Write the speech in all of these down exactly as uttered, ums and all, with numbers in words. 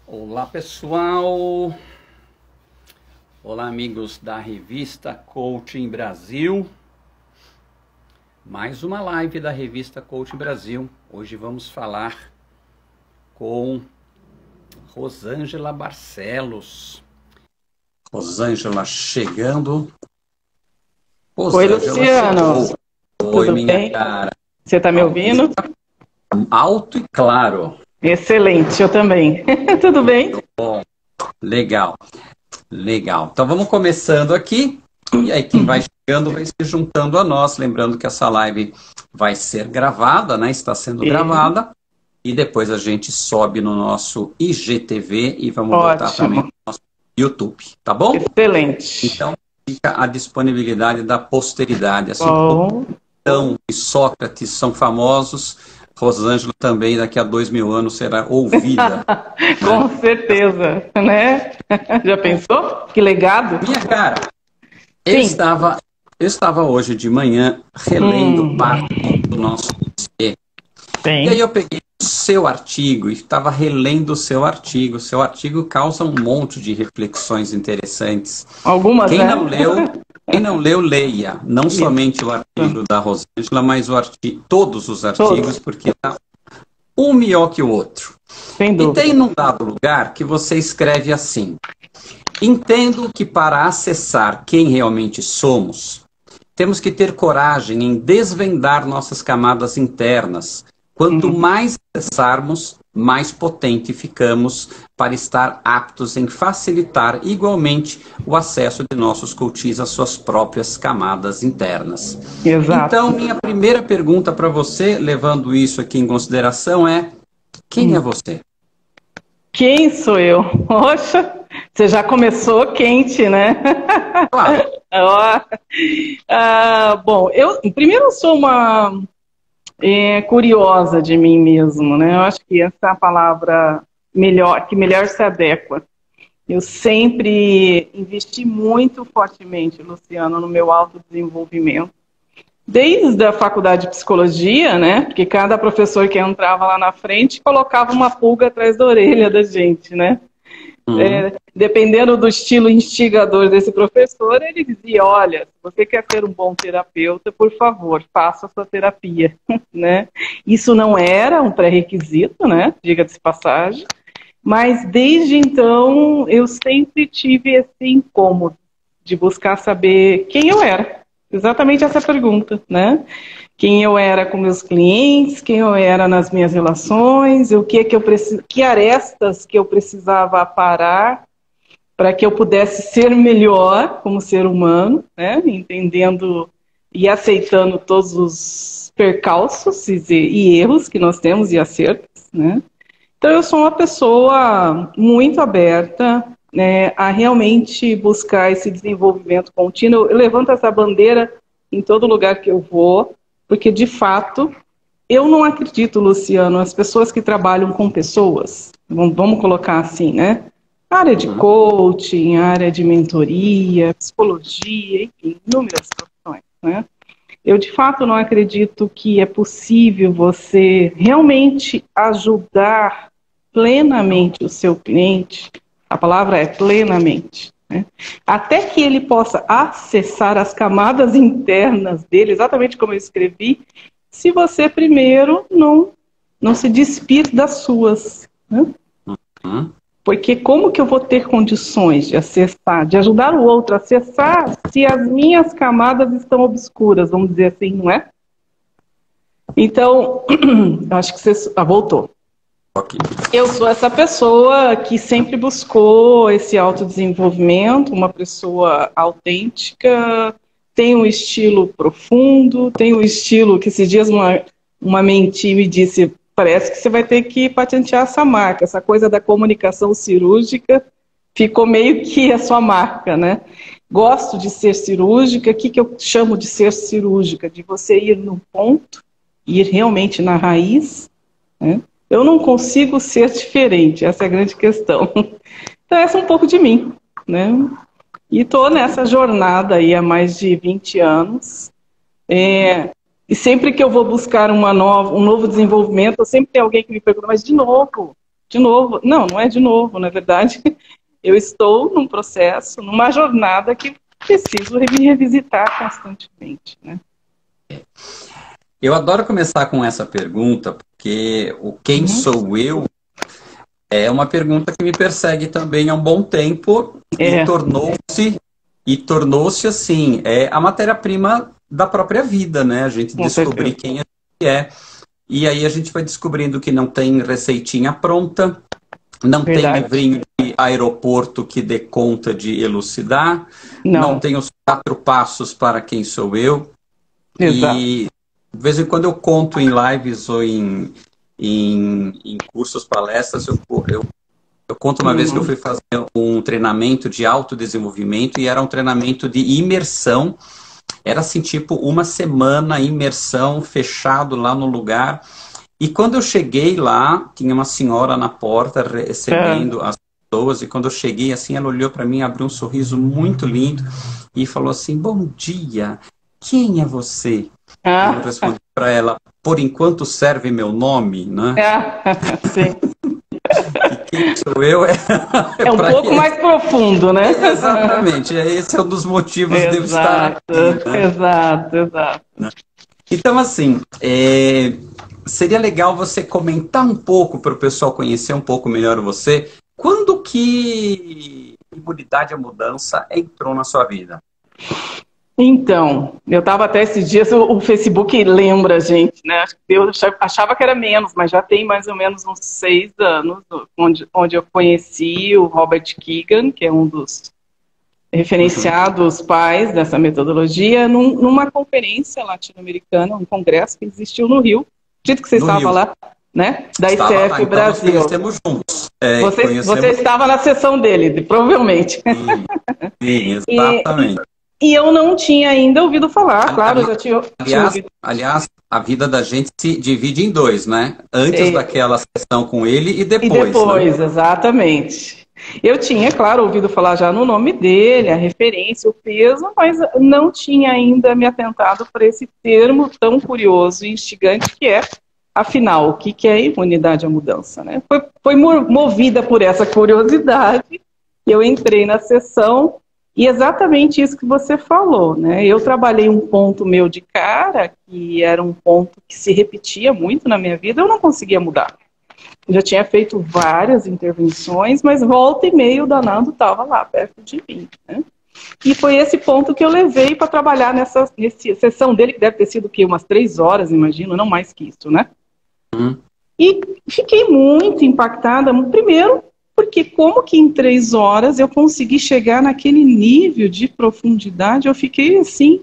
Olá pessoal, olá amigos da revista Coaching Brasil, mais uma live da revista Coaching Brasil. Hoje vamos falar com Rosângela Barcelos. Rosângela chegando. Rosângela Oi Luciano, chegou. Oi tudo minha bem? cara. Você está me ouvindo? Alto e claro. Excelente, eu também. Tudo bem? Bom, legal, legal. Então vamos começando aqui, e aí quem vai chegando vai se juntando a nós, lembrando que essa live vai ser gravada, né? Está sendo E... gravada, e depois a gente sobe no nosso I G T V e vamos Ótimo. botar também no nosso YouTube, tá bom? Excelente. Então fica a disponibilidade da posteridade, assim Bom. como Platão e Sócrates são famosos. Rosângela também daqui a dois mil anos será ouvida. Com né? certeza, né? Já pensou? Que legado? Minha cara, eu estava, eu estava hoje de manhã relendo hum. parte do nosso dossiê. Sim. E aí eu peguei o seu artigo e estava relendo o seu artigo. O seu artigo causa um monte de reflexões interessantes. Algumas, quem né? não leu, quem não leu, leia. Não Isso. somente o artigo da Rosângela, mas o artigo, todos os artigos, todos. Porque tá um melhor que o outro. Sem dúvida. E tem num dado lugar que você escreve assim: entendo que para acessar quem realmente somos, temos que ter coragem em desvendar nossas camadas internas. Quanto uhum. mais acessarmos, mais potente ficamos para estar aptos em facilitar igualmente o acesso de nossos coaches às suas próprias camadas internas. Exato. Então, minha primeira pergunta para você, levando isso aqui em consideração, é: quem hum. é você? Quem sou eu? Poxa, você já começou quente, né? Claro. ah, bom, eu primeiro eu sou uma é, curiosa de mim mesmo, né? Eu acho que essa é a palavra melhor, que melhor se adequa. Eu sempre investi muito fortemente, Luciano, no meu autodesenvolvimento. Desde a faculdade de psicologia, né? Porque cada professor que entrava lá na frente colocava uma pulga atrás da orelha da gente, né? Uhum. É, dependendo do estilo instigador desse professor, ele dizia: olha, se você quer ser um bom terapeuta, por favor, faça a sua terapia, né? Isso não era um pré-requisito, né? Diga-se de passagem. Mas desde então eu sempre tive esse incômodo de buscar saber quem eu era. Exatamente essa pergunta, né? Quem eu era com meus clientes, quem eu era nas minhas relações, o que que eu preciso, que arestas que eu precisava aparar para que eu pudesse ser melhor como ser humano, né? Entendendo e aceitando todos os percalços e, e erros que nós temos e acertos, né? Então eu sou uma pessoa muito aberta, né, a realmente buscar esse desenvolvimento contínuo. Eu levanto essa bandeira em todo lugar que eu vou, porque de fato eu não acredito, Luciano, as pessoas que trabalham com pessoas, vamos colocar assim, né? Área de coaching, área de mentoria, psicologia, enfim, inúmeras profissões, né? Eu de fato não acredito que é possível você realmente ajudar plenamente o seu cliente. A palavra é plenamente, né? Até que ele possa acessar as camadas internas dele, exatamente como eu escrevi, se você primeiro não, não se despir das suas, né? Uhum. Porque como que eu vou ter condições de acessar, de ajudar o outro a acessar, se as minhas camadas estão obscuras, vamos dizer assim, não é? Então, acho que você... Ah, voltou. Eu sou essa pessoa que sempre buscou esse autodesenvolvimento, uma pessoa autêntica, tem um estilo profundo, tem um estilo que esses dias uma, uma mentira me disse, parece que você vai ter que patentear essa marca, essa coisa da comunicação cirúrgica ficou meio que a sua marca, né? Gosto de ser cirúrgica, o que, que eu chamo de ser cirúrgica? De você ir no ponto, ir realmente na raiz, né? Eu não consigo ser diferente, essa é a grande questão. Então essa é um pouco de mim, né? E estou nessa jornada aí há mais de vinte anos. É, e sempre que eu vou buscar uma nova, um novo desenvolvimento, sempre tem alguém que me pergunta, mas de novo, de novo, não, não é de novo, na verdade, eu estou num processo, numa jornada que preciso me revisitar constantemente, né? Eu adoro começar com essa pergunta, porque o quem uhum. sou eu é uma pergunta que me persegue também há um bom tempo é. e tornou-se e tornou-se assim, é a matéria-prima da própria vida, né? A gente com descobrir certeza. Quem a gente é. E aí a gente vai descobrindo que não tem receitinha pronta, não Verdade. Tem livrinho de aeroporto que dê conta de elucidar, não, não tem os quatro passos para quem sou eu. Exato. E de vez em quando eu conto em lives ou em, em, em cursos, palestras, eu, eu, eu conto uma uhum. vez que eu fui fazer um treinamento de autodesenvolvimento e era um treinamento de imersão. Era assim, tipo, uma semana imersão, fechado lá no lugar. E quando eu cheguei lá, tinha uma senhora na porta recebendo é. as pessoas. E quando eu cheguei, assim, ela olhou para mim, abriu um sorriso muito lindo e falou assim, bom dia, quem é você? Ah. Eu respondi para ela, por enquanto serve meu nome, né? Ah, sim. E quem sou eu é... É um pouco ele. Mais profundo, né? Exatamente, esse é um dos motivos exato, de eu estar aqui. Né? Exato, exato. Então, assim, é... seria legal você comentar um pouco para o pessoal conhecer um pouco melhor você. Quando que imunidade à mudança entrou na sua vida? Então, eu estava até esses dias, o, o Facebook lembra a gente, né? Eu achava que era menos, mas já tem mais ou menos uns seis anos, onde, onde eu conheci o Robert Kegan, que é um dos referenciados pais dessa metodologia, num, numa conferência latino-americana, um congresso que existiu no Rio. Acredito que você no estava Rio. Lá, né? Da estava I C F lá, então Brasil. Nós conhecemos juntos. É, você, conhecemos... você estava na sessão dele, provavelmente. Sim, sim exatamente. E, E eu não tinha ainda ouvido falar, claro, eu já tinha, aliás, tinha ouvido. Aliás, a vida da gente se divide em dois, né? Antes é. daquela sessão com ele e depois. E depois, né? Exatamente. Eu tinha, claro, ouvido falar já no nome dele, a referência, o peso, mas não tinha ainda me atentado para esse termo tão curioso e instigante que é, afinal, o que é imunidade à mudança, né? Foi, foi movida por essa curiosidade, eu entrei na sessão. E exatamente isso que você falou, né? Eu trabalhei um ponto meu de cara, que era um ponto que se repetia muito na minha vida, eu não conseguia mudar. Eu já tinha feito várias intervenções, mas volta e meia o danado estava lá, perto de mim, né? E foi esse ponto que eu levei para trabalhar nessa, nessa sessão dele, que deve ter sido o quê? Umas três horas, imagino, não mais que isso, né? Uhum. E fiquei muito impactada, primeiro, porque como que em três horas eu consegui chegar naquele nível de profundidade, eu fiquei assim,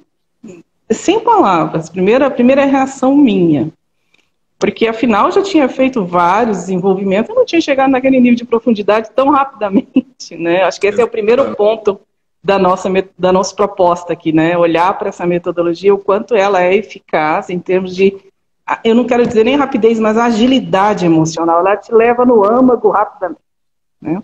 sem palavras. Primeira, a primeira reação minha. Porque afinal eu já tinha feito vários desenvolvimentos, eu não tinha chegado naquele nível de profundidade tão rapidamente, né? Acho que esse é o primeiro ponto da nossa, da nossa proposta aqui, né? Olhar para essa metodologia, o quanto ela é eficaz em termos de, eu não quero dizer nem rapidez, mas agilidade emocional. Ela te leva no âmago rapidamente. Né?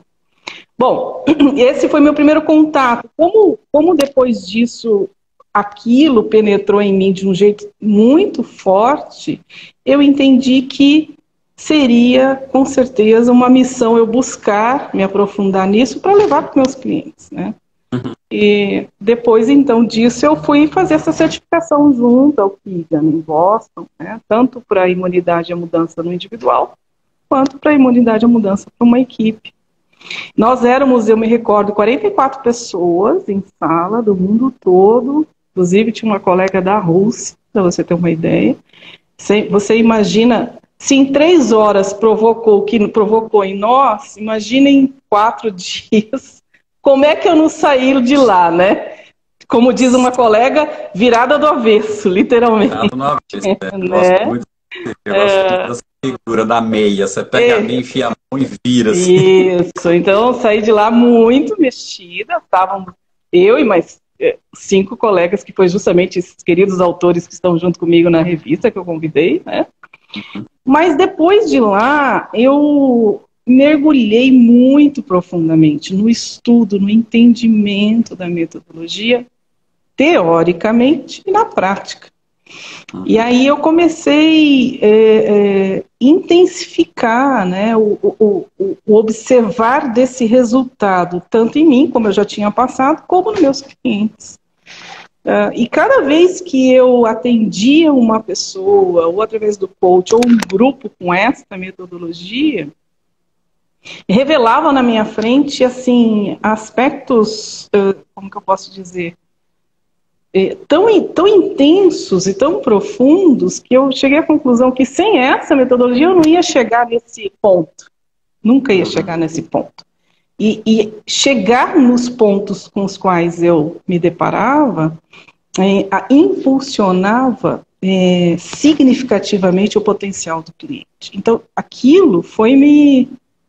Bom, esse foi meu primeiro contato. Como, como depois disso aquilo penetrou em mim de um jeito muito forte, eu entendi que seria com certeza uma missão eu buscar me aprofundar nisso para levar para os meus clientes, né? Uhum. E depois então disso eu fui fazer essa certificação junto ao Kegan em Boston, né? Tanto para a imunidade à mudança no individual quanto para a imunidade à mudança para uma equipe. Nós éramos, eu me recordo, quarenta e quatro pessoas em sala do mundo todo, inclusive tinha uma colega da Rússia, para você ter uma ideia. Você imagina, se em três horas provocou o que provocou em nós, imagina em quatro dias, como é que eu não saí de lá, né? Como diz uma colega, virada do avesso, literalmente. Virada do avesso, né? Eu gosto muito, eu gosto muito dessa figura da meia, você pega é. a meia, enfia a mão e vira. Assim. Isso, então saí de lá muito mexida, estavam eu e mais cinco colegas, que foi justamente esses queridos autores que estão junto comigo na revista que eu convidei, né? Uhum. Mas depois de lá, eu mergulhei muito profundamente no estudo, no entendimento da metodologia, teoricamente e na prática. E aí eu comecei a é, é, intensificar, né, o, o, o, o observar desse resultado, tanto em mim, como eu já tinha passado, como nos meus clientes. Uh, e cada vez que eu atendia uma pessoa, ou através do coach, ou um grupo com essa metodologia, revelava na minha frente, assim, aspectos, uh, como que eu posso dizer, eh, tão, tão intensos e tão profundos, que eu cheguei à conclusão que sem essa metodologia eu não ia chegar nesse ponto. Nunca ia chegar nesse ponto. E, e chegar nos pontos com os quais eu me deparava, é, a, impulsionava é, significativamente o potencial do cliente. Então, aquilo foi me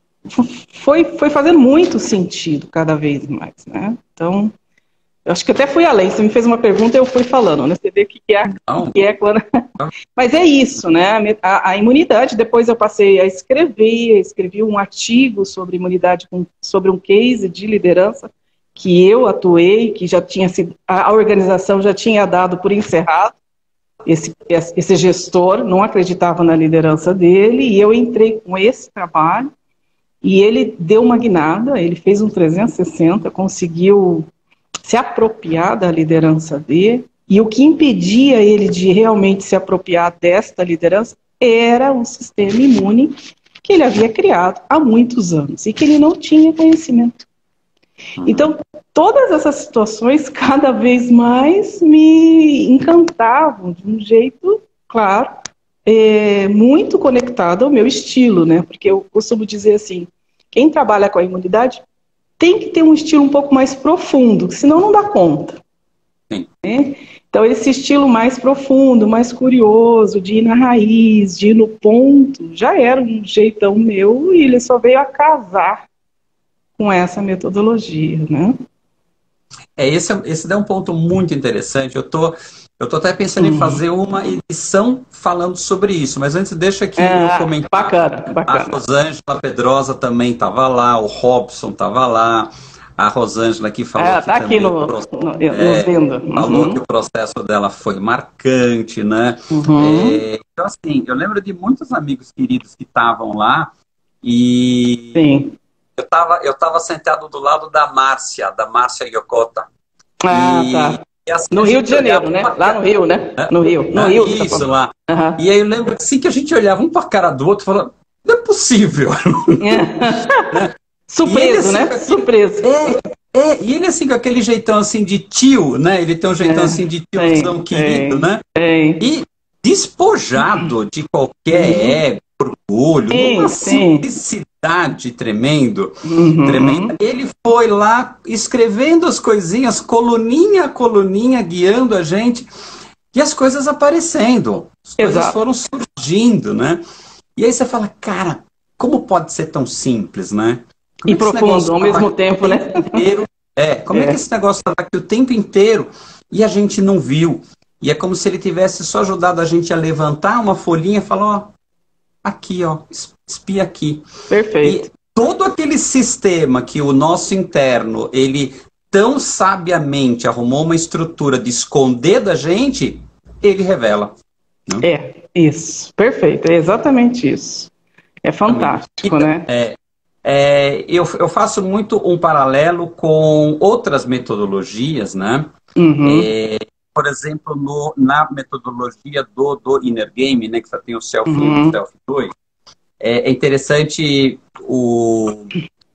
foi, foi fazendo muito sentido cada vez mais, né? Então, eu acho que até fui além. Você me fez uma pergunta e eu fui falando, né? Você vê o que é, o que é quando... Mas é isso, né? A, a imunidade, depois eu passei a escrever, escrevi um artigo sobre imunidade, sobre um case de liderança que eu atuei, que já tinha sido, a organização já tinha dado por encerrado. Esse, esse gestor não acreditava na liderança dele, e eu entrei com esse trabalho, e ele deu uma guinada, ele fez um trezentos e sessenta, conseguiu se apropriar da liderança dele, e o que impedia ele de realmente se apropriar desta liderança era um sistema imune que ele havia criado há muitos anos, e que ele não tinha conhecimento. Então, todas essas situações cada vez mais me encantavam de um jeito, claro, é, muito conectado ao meu estilo, né? Porque eu costumo dizer assim, quem trabalha com a imunidade tem que ter um estilo um pouco mais profundo, senão não dá conta. Sim. Né? Então, esse estilo mais profundo, mais curioso, de ir na raiz, de ir no ponto, já era um jeitão meu, e ele só veio a casar com essa metodologia, né? É, esse, esse é um ponto muito interessante. Eu tô, eu tô até pensando uhum. em fazer uma edição falando sobre isso, mas antes deixa aqui é, eu comentar. Bacana, bacana. A Rosângela Pedrosa também estava lá, o Robson estava lá, a Rosângela aqui falou é, que tá aqui no, processo, no, é, vendo. Uhum. Falou que o processo dela foi marcante, né? Uhum. É, então, assim, eu lembro de muitos amigos queridos que estavam lá e... Sim. Eu estava eu tava sentado do lado da Márcia, da Márcia Yokota. Ah, e, tá. E assim, no Rio de Janeiro, né? Pra... Lá no Rio, né? No Rio. No ah, Rio isso, tá lá. Uhum. E aí eu lembro que assim que a gente olhava um para a cara do outro, falando, não é possível. É. Surpreso, ele, assim, né? Surpreso. É, é, e ele assim com aquele jeitão assim de tio, né? Ele tem um jeitão é, assim de tiozão é, querido, é, né? É. E despojado de qualquer ego, orgulho, sim, uma sim. simplicidade tremendo, uhum. tremenda. Ele foi lá escrevendo as coisinhas, coluninha a coluninha, guiando a gente, e as coisas aparecendo, as coisas Exato. foram surgindo, né? E aí você fala, cara, como pode ser tão simples, né? Como e é profundo ao mesmo tempo, né? Inteiro, é, como é. é que esse negócio estava aqui o tempo inteiro e a gente não viu? E é como se ele tivesse só ajudado a gente a levantar uma folhinha e falar, ó, aqui, ó, espia aqui. Perfeito. E todo aquele sistema que o nosso interno, ele tão sabiamente arrumou uma estrutura de esconder da gente, ele revela. Né? É, isso. Perfeito. É exatamente isso. É fantástico, então, né? É, é, eu, eu faço muito um paralelo com outras metodologias, né? Uhum. É, por exemplo, no, na metodologia do, do Inner Game, né, que só tem o Self um uhum. e o Self dois, é, é interessante o...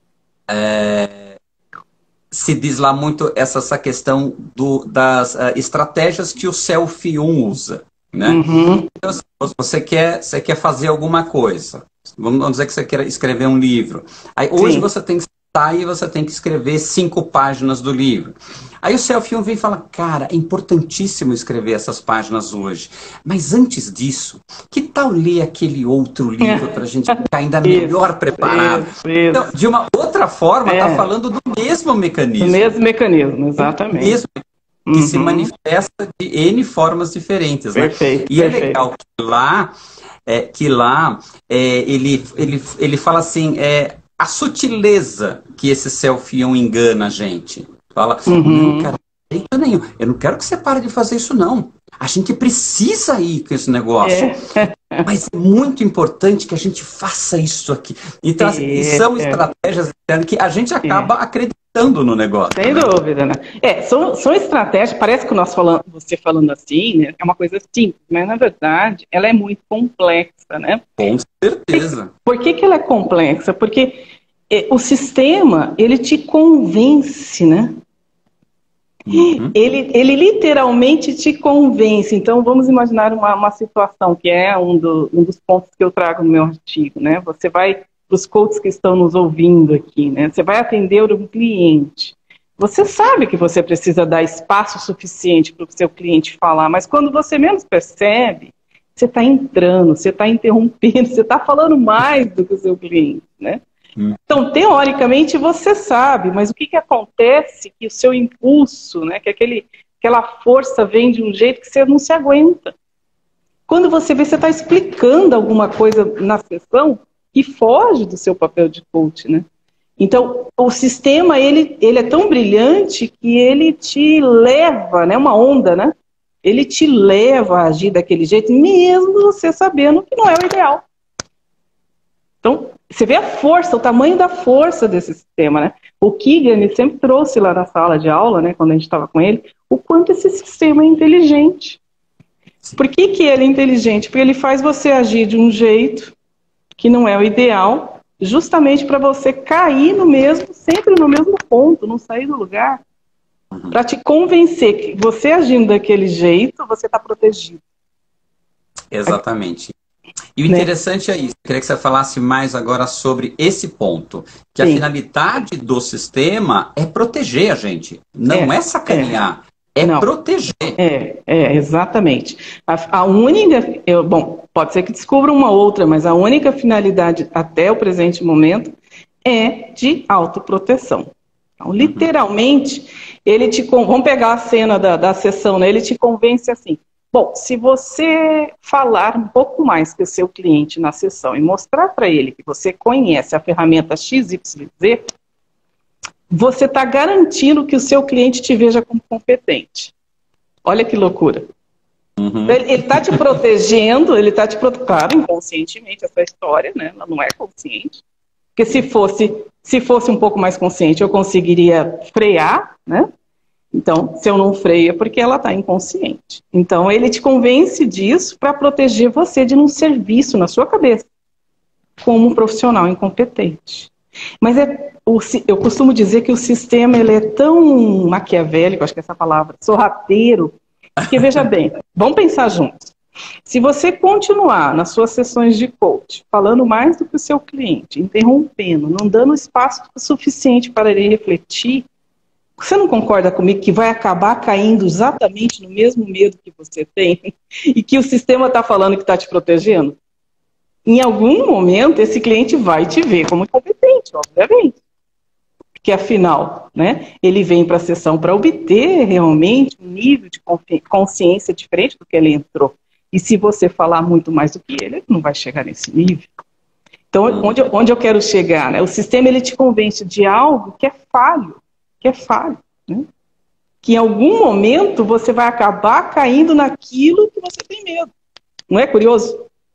É, se diz lá muito essa, essa questão do, das uh, estratégias que o Self um usa, né? Uhum. Então, você quer, você quer fazer alguma coisa, vamos dizer que você quer escrever um livro, aí hoje Sim. você tem que estar e você tem que escrever cinco páginas do livro. Aí o Self um vem e fala, cara, é importantíssimo escrever essas páginas hoje, mas antes disso, que tal ler aquele outro livro para a gente ficar ainda melhor isso, preparado? Isso, isso. Então, de uma outra forma, está é. falando do mesmo mecanismo. Do mesmo mecanismo, exatamente. Mesmo que uhum. se manifesta de N formas diferentes. Perfeito, né? E perfeito. é legal que lá, é, que lá é, ele, ele, ele fala assim, é, a sutileza que esse Self um engana a gente. Fala, uhum. não quero jeito nenhum. Eu não quero que você pare de fazer isso, não. A gente precisa ir com esse negócio. É. Mas é muito importante que a gente faça isso aqui. Então, assim, É, são é. estratégias que a gente acaba é. acreditando no negócio. Sem né? dúvida, né? É, são, são estratégias, parece que nós falando, você falando assim, né, é uma coisa simples, mas na verdade ela é muito complexa, né? Com certeza. Por que que ela é complexa? Porque é, o sistema, ele te convence, né? Uhum. Ele, ele literalmente te convence. Então, vamos imaginar uma, uma situação que é um, do, um dos pontos que eu trago no meu artigo, né? Você vai, para os coaches que estão nos ouvindo aqui, né? Você vai atender um cliente. Você sabe que você precisa dar espaço suficiente para o seu cliente falar, mas quando você menos percebe, você está entrando, você está interrompendo, você está falando mais do que o seu cliente, né? Então, teoricamente, você sabe, mas o que, que acontece que o seu impulso, né, que aquele, aquela força vem de um jeito que você não se aguenta. Quando você vê, você está explicando alguma coisa na sessão que foge do seu papel de coach, né? Então, o sistema, ele, ele é tão brilhante que ele te leva, né, uma onda, né? Ele te leva a agir daquele jeito, mesmo você sabendo que não é o ideal. Então, você vê a força, o tamanho da força desse sistema, né? O Keegan, ele sempre trouxe lá na sala de aula, né, quando a gente estava com ele, o quanto esse sistema é inteligente. Por que que ele é inteligente? Porque ele faz você agir de um jeito que não é o ideal, justamente para você cair no mesmo, sempre no mesmo ponto, não sair do lugar, uhum. para te convencer que você agindo daquele jeito, você está protegido. Exatamente. E o interessante é isso, eu queria que você falasse mais agora sobre esse ponto, que Sim. a finalidade do sistema é proteger a gente, não é, é sacanear, é, é proteger. É, é exatamente. A, a única, eu, bom, pode ser que descubra uma outra, mas a única finalidade até o presente momento é de autoproteção. Então, literalmente, uhum. ele te, vamos pegar a cena da, da sessão, né? Ele te convence assim, bom, se você falar um pouco mais que o seu cliente na sessão e mostrar para ele que você conhece a ferramenta X Y Z, você está garantindo que o seu cliente te veja como competente. Olha que loucura. Uhum. Ele está te protegendo, ele está te protegendo, claro, inconscientemente, essa história, né? Ela não é consciente. Porque se fosse, se fosse um pouco mais consciente, eu conseguiria frear, né? Então, se eu não freio é porque ela está inconsciente. Então, ele te convence disso para proteger você de não serviço na sua cabeça, como um profissional incompetente. Mas é, o, eu costumo dizer que o sistema ele é tão maquiavélico, acho que é essa palavra, sorrateiro, que veja bem, vamos pensar juntos. Se você continuar nas suas sessões de coach, falando mais do que o seu cliente, interrompendo, não dando espaço suficiente para ele refletir, você não concorda comigo que vai acabar caindo exatamente no mesmo medo que você tem e que o sistema está falando que está te protegendo? Em algum momento, esse cliente vai te ver como incompetente, obviamente. Porque, afinal, né, ele vem para a sessão para obter realmente um nível de consciência diferente do que ele entrou. E se você falar muito mais do que ele, ele não vai chegar nesse nível. Então, onde, onde eu quero chegar? Né? O sistema ele te convence de algo que é falho. que é falho, né? Que em algum momento você vai acabar caindo naquilo que você tem medo. Não é curioso?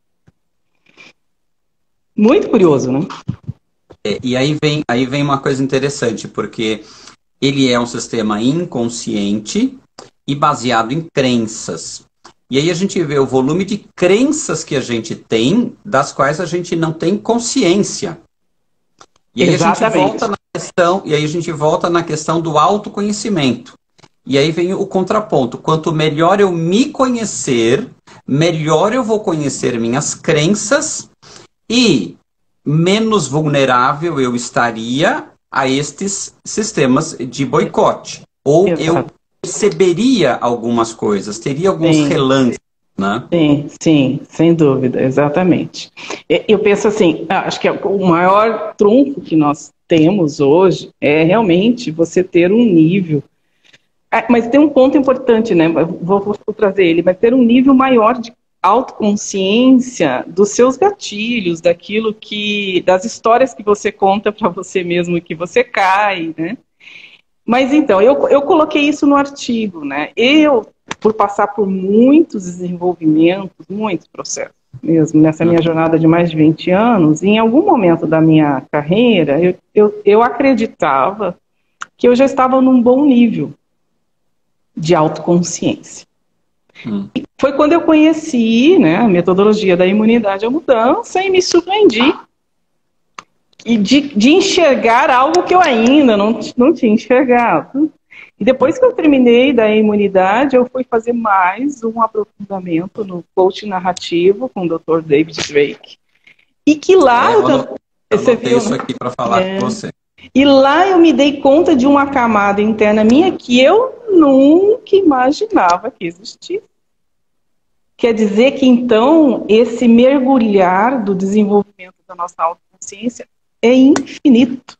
Muito curioso, né? É, e aí vem, aí vem uma coisa interessante, porque ele é um sistema inconsciente e baseado em crenças. E aí a gente vê o volume de crenças que a gente tem, das quais a gente não tem consciência. E aí Exatamente. a gente volta na questão, e aí a gente volta na questão do autoconhecimento. E aí vem o contraponto. Quanto melhor eu me conhecer, melhor eu vou conhecer minhas crenças e menos vulnerável eu estaria a estes sistemas de boicote. Ou Exato. eu perceberia algumas coisas, teria alguns Sim. relances. Né? Sim, sim, sem dúvida, exatamente. Eu penso assim, acho que o maior trunfo que nós temos hoje é realmente você ter um nível, mas tem um ponto importante, né? Vou, vou trazer ele, mas ter um nível maior de autoconsciência dos seus gatilhos, daquilo que, das histórias que você conta para você mesmo e que você cai, né? Mas então, eu, eu coloquei isso no artigo, né? Eu, por passar por muitos desenvolvimentos, muitos processos mesmo, nessa minha jornada de mais de vinte anos, em algum momento da minha carreira, eu, eu, eu acreditava que eu já estava num bom nível de autoconsciência. Hum. E foi quando eu conheci, né, a metodologia da imunidade à mudança e me surpreendi e de, de enxergar algo que eu ainda não, não tinha enxergado. E depois que eu terminei da imunidade, eu fui fazer mais um aprofundamento no coaching narrativo com o doutor David Drake. E que lá... É, eu eu, eu você viu, isso né? aqui para falar é. com você. E lá eu me dei conta de uma camada interna minha que eu nunca imaginava que existia. Quer dizer que, então, esse mergulhar do desenvolvimento da nossa autoconsciência é infinito.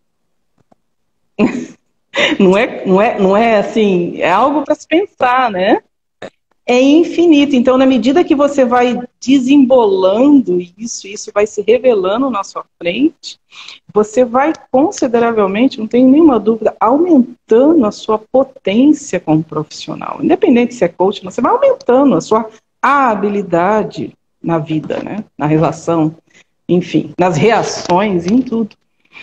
Não é, não é, não é assim, é algo para se pensar, né? É infinito. Então, na medida que você vai desembolando isso, isso vai se revelando na sua frente, você vai consideravelmente, não tenho nenhuma dúvida, aumentando a sua potência como profissional. Independente se é coach, você vai aumentando a sua habilidade na vida, né? Na relação, enfim, nas reações, em tudo.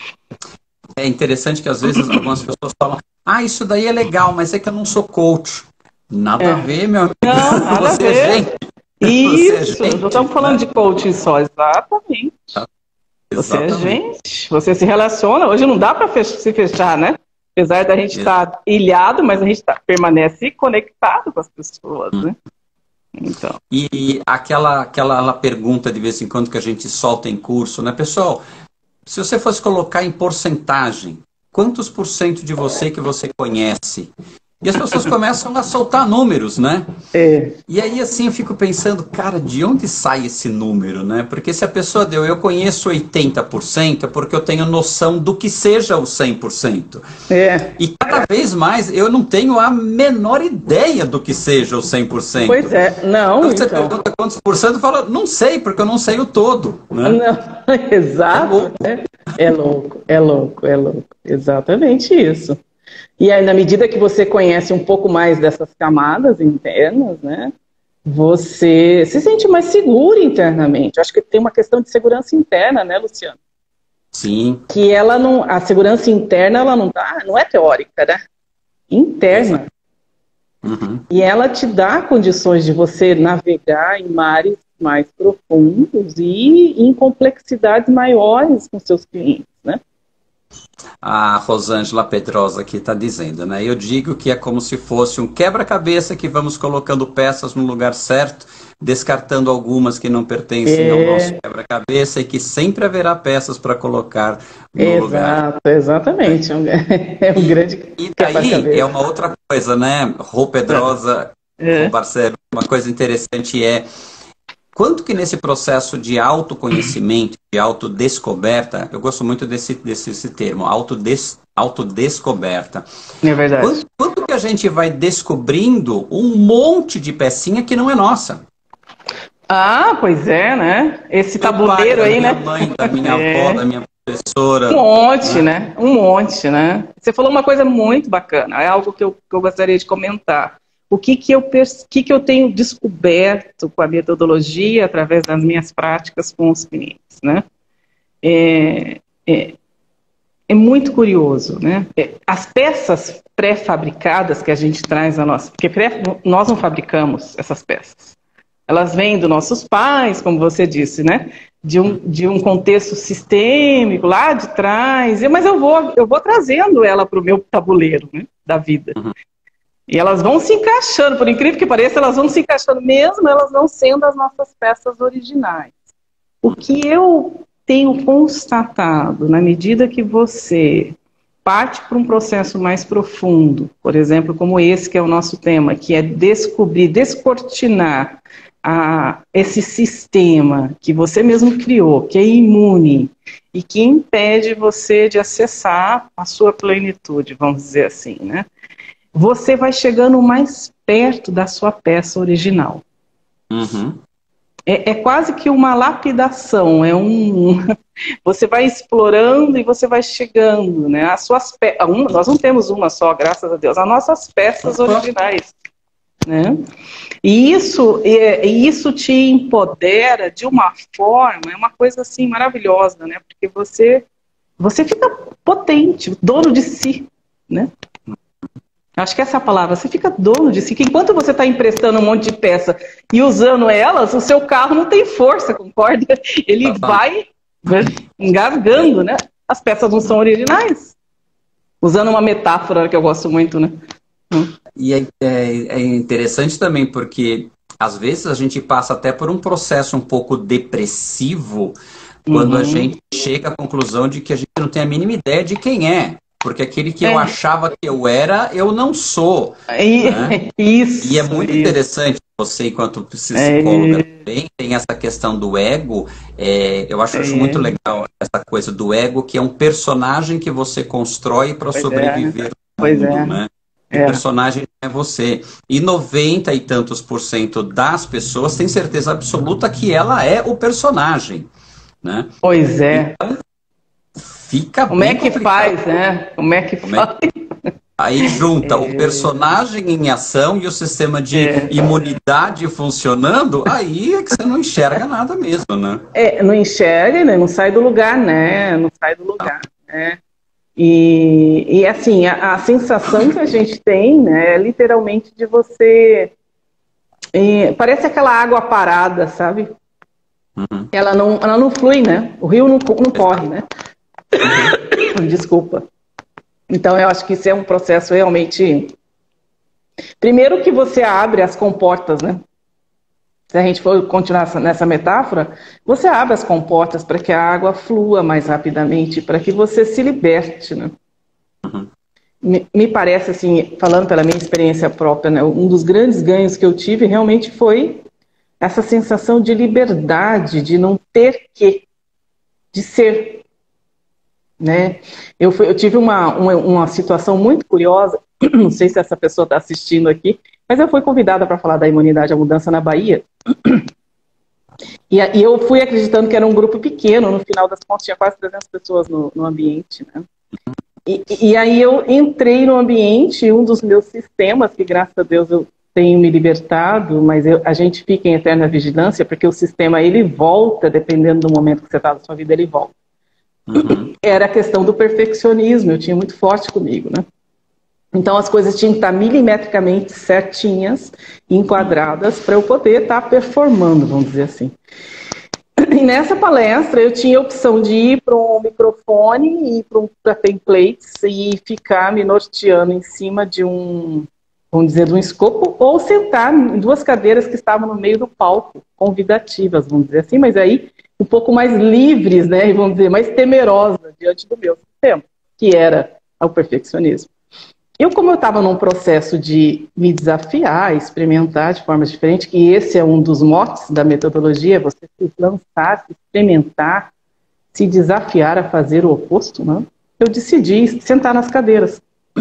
É interessante que às vezes algumas pessoas falam, ah, isso daí é legal, mas é que eu não sou coach. Nada é. a ver, meu amigo. Não, nada você a ver. É gente. Isso, é gente, não estamos falando né? de coaching só, exatamente. Ah, você é gente, você se relaciona. Hoje não dá para fech se fechar, né? Apesar da gente estar tá ilhado, mas a gente tá, permanece conectado com as pessoas, hum. né? Então. E aquela, aquela pergunta de vez em quando que a gente solta em curso, né, pessoal? Se você fosse colocar em porcentagem, quantos por cento de você que você conhece? E as pessoas começam a soltar números, né? É. E aí, assim, eu fico pensando, cara, de onde sai esse número, né? Porque se a pessoa deu, eu conheço oitenta por cento, é porque eu tenho noção do que seja o cem por cento. É. E cada vez mais eu não tenho a menor ideia do que seja o cem por cento. Pois é, não, então. Você então. pergunta quantos por cento, fala, não sei, porque eu não sei o todo, né? Não, exato. É louco. Né? É louco, é louco, é louco. Exatamente isso. E aí, na medida que você conhece um pouco mais dessas camadas internas, né, você se sente mais seguro internamente. Eu acho que tem uma questão de segurança interna, né, Luciano? Sim. Que ela não, a segurança interna, ela não tá, não é teórica, né? Interna. Uhum. E ela te dá condições de você navegar em mares mais profundos e em complexidades maiores com seus clientes, né? A Rosângela Pedrosa aqui está dizendo, né? Eu digo que é como se fosse um quebra-cabeça que vamos colocando peças no lugar certo, descartando algumas que não pertencem é. ao nosso quebra-cabeça e que sempre haverá peças para colocar no Exato, lugar. Exatamente, é um grande E daí é uma outra coisa, né? Rô Pedrosa, é. Rô Barcelo, uma coisa interessante é quanto que nesse processo de autoconhecimento, de autodescoberta, eu gosto muito desse, desse, desse termo, autodes, autodescoberta. É verdade. Quanto, quanto que a gente vai descobrindo um monte de pecinha que não é nossa? Ah, pois é, né? Esse Meu tabuleiro pai, aí, da minha né? mãe, da minha é. avó, da minha professora. Um monte, né? né? Um monte, né? Você falou uma coisa muito bacana, é algo que eu, que eu gostaria de comentar. O que que, eu, que que eu tenho descoberto com a metodologia através das minhas práticas com os clientes, né? É, é, é muito curioso, né? É, as peças pré-fabricadas que a gente traz a nossa... Porque pré, nós não fabricamos essas peças. Elas vêm dos nossos pais, como você disse, né? De um, de um contexto sistêmico lá de trás, mas eu vou, eu vou trazendo ela para o meu tabuleiro, né, da vida. Uhum. E elas vão se encaixando, por incrível que pareça, elas vão se encaixando mesmo elas não sendo as nossas peças originais. O que eu tenho constatado, na medida que você parte para um processo mais profundo, por exemplo, como esse que é o nosso tema, que é descobrir, descortinar a, esse sistema que você mesmo criou, que é imune, e que impede você de acessar a sua plenitude, vamos dizer assim, né? Você vai chegando mais perto da sua peça original. Uhum. é, é quase que uma lapidação, é um... Você vai explorando e você vai chegando, né? As suas pe... Nós não temos uma só, graças a Deus, as nossas peças originais, né? E isso, e isso te empodera de uma forma, é uma coisa assim maravilhosa, né? Porque você, você fica potente, dono de si, né? Acho que essa é a palavra, você fica dono de si, que enquanto você está emprestando um monte de peça e usando elas, o seu carro não tem força, concorda? Ele vai engasgando, né? As peças não são originais. Usando uma metáfora que eu gosto muito, né? Hum. E é, é, é interessante também porque, às vezes, a gente passa até por um processo um pouco depressivo quando uhum. a gente chega à conclusão de que a gente não tem a mínima ideia de quem é. Porque aquele que é. eu achava que eu era, eu não sou. É, né? Isso. E é muito isso. interessante, você, enquanto psicóloga, é. também tem essa questão do ego. É, eu acho, é. acho muito legal essa coisa do ego, que é um personagem que você constrói para sobreviver é. no pois mundo, é. né? É. O personagem é você. E noventa e tantos por cento das pessoas têm certeza absoluta que ela é o personagem, né? Pois é. Então, fica Como bem é que complicado. faz, né? Como é que Como faz? É que... Aí junta é. o personagem em ação e o sistema de é. imunidade funcionando, aí é que você não enxerga nada mesmo, né? É, não enxerga, né? Não sai do lugar, né? Não sai do lugar, né? E, e assim, a, a sensação que a gente tem, né, é literalmente de você... É, parece aquela água parada, sabe? Uhum. Ela, não, ela não flui, né? O rio não, não corre, né? Desculpa. Então, eu acho que isso é um processo realmente... Primeiro que você abre as comportas, né? Se a gente for continuar nessa metáfora, você abre as comportas para que a água flua mais rapidamente, para que você se liberte, né? Uhum. Me, me parece, assim, falando pela minha experiência própria, né, um dos grandes ganhos que eu tive realmente foi essa sensação de liberdade, de não ter que, de ser, né? Eu, fui, eu tive uma, uma, uma situação muito curiosa, não sei se essa pessoa está assistindo aqui, mas eu fui convidada para falar da imunidade à mudança na Bahia. E, e eu fui acreditando que era um grupo pequeno, no final das contas tinha quase trezentas pessoas no, no ambiente, né? E, e aí eu entrei no ambiente e um dos meus sistemas, que graças a Deus eu tenho me libertado, mas eu, a gente fica em eterna vigilância, porque o sistema ele volta, dependendo do momento que você está na sua vida, ele volta. Uhum. Era a questão do perfeccionismo, eu tinha muito forte comigo, né? Então as coisas tinham que estar milimetricamente certinhas, enquadradas, para eu poder estar performando, vamos dizer assim. E nessa palestra eu tinha a opção de ir para um microfone, ir para templates e ficar me norteando em cima de um, vamos dizer, de um escopo, ou sentar em duas cadeiras que estavam no meio do palco, convidativas, vamos dizer assim, mas aí um pouco mais livres, né, e vamos dizer, mais temerosas diante do meu sistema, que era o perfeccionismo. Eu, como eu estava num processo de me desafiar, experimentar de formas diferentes, que esse é um dos motes da metodologia, você se lançar, se experimentar, se desafiar a fazer o oposto, né? Eu decidi sentar nas cadeiras.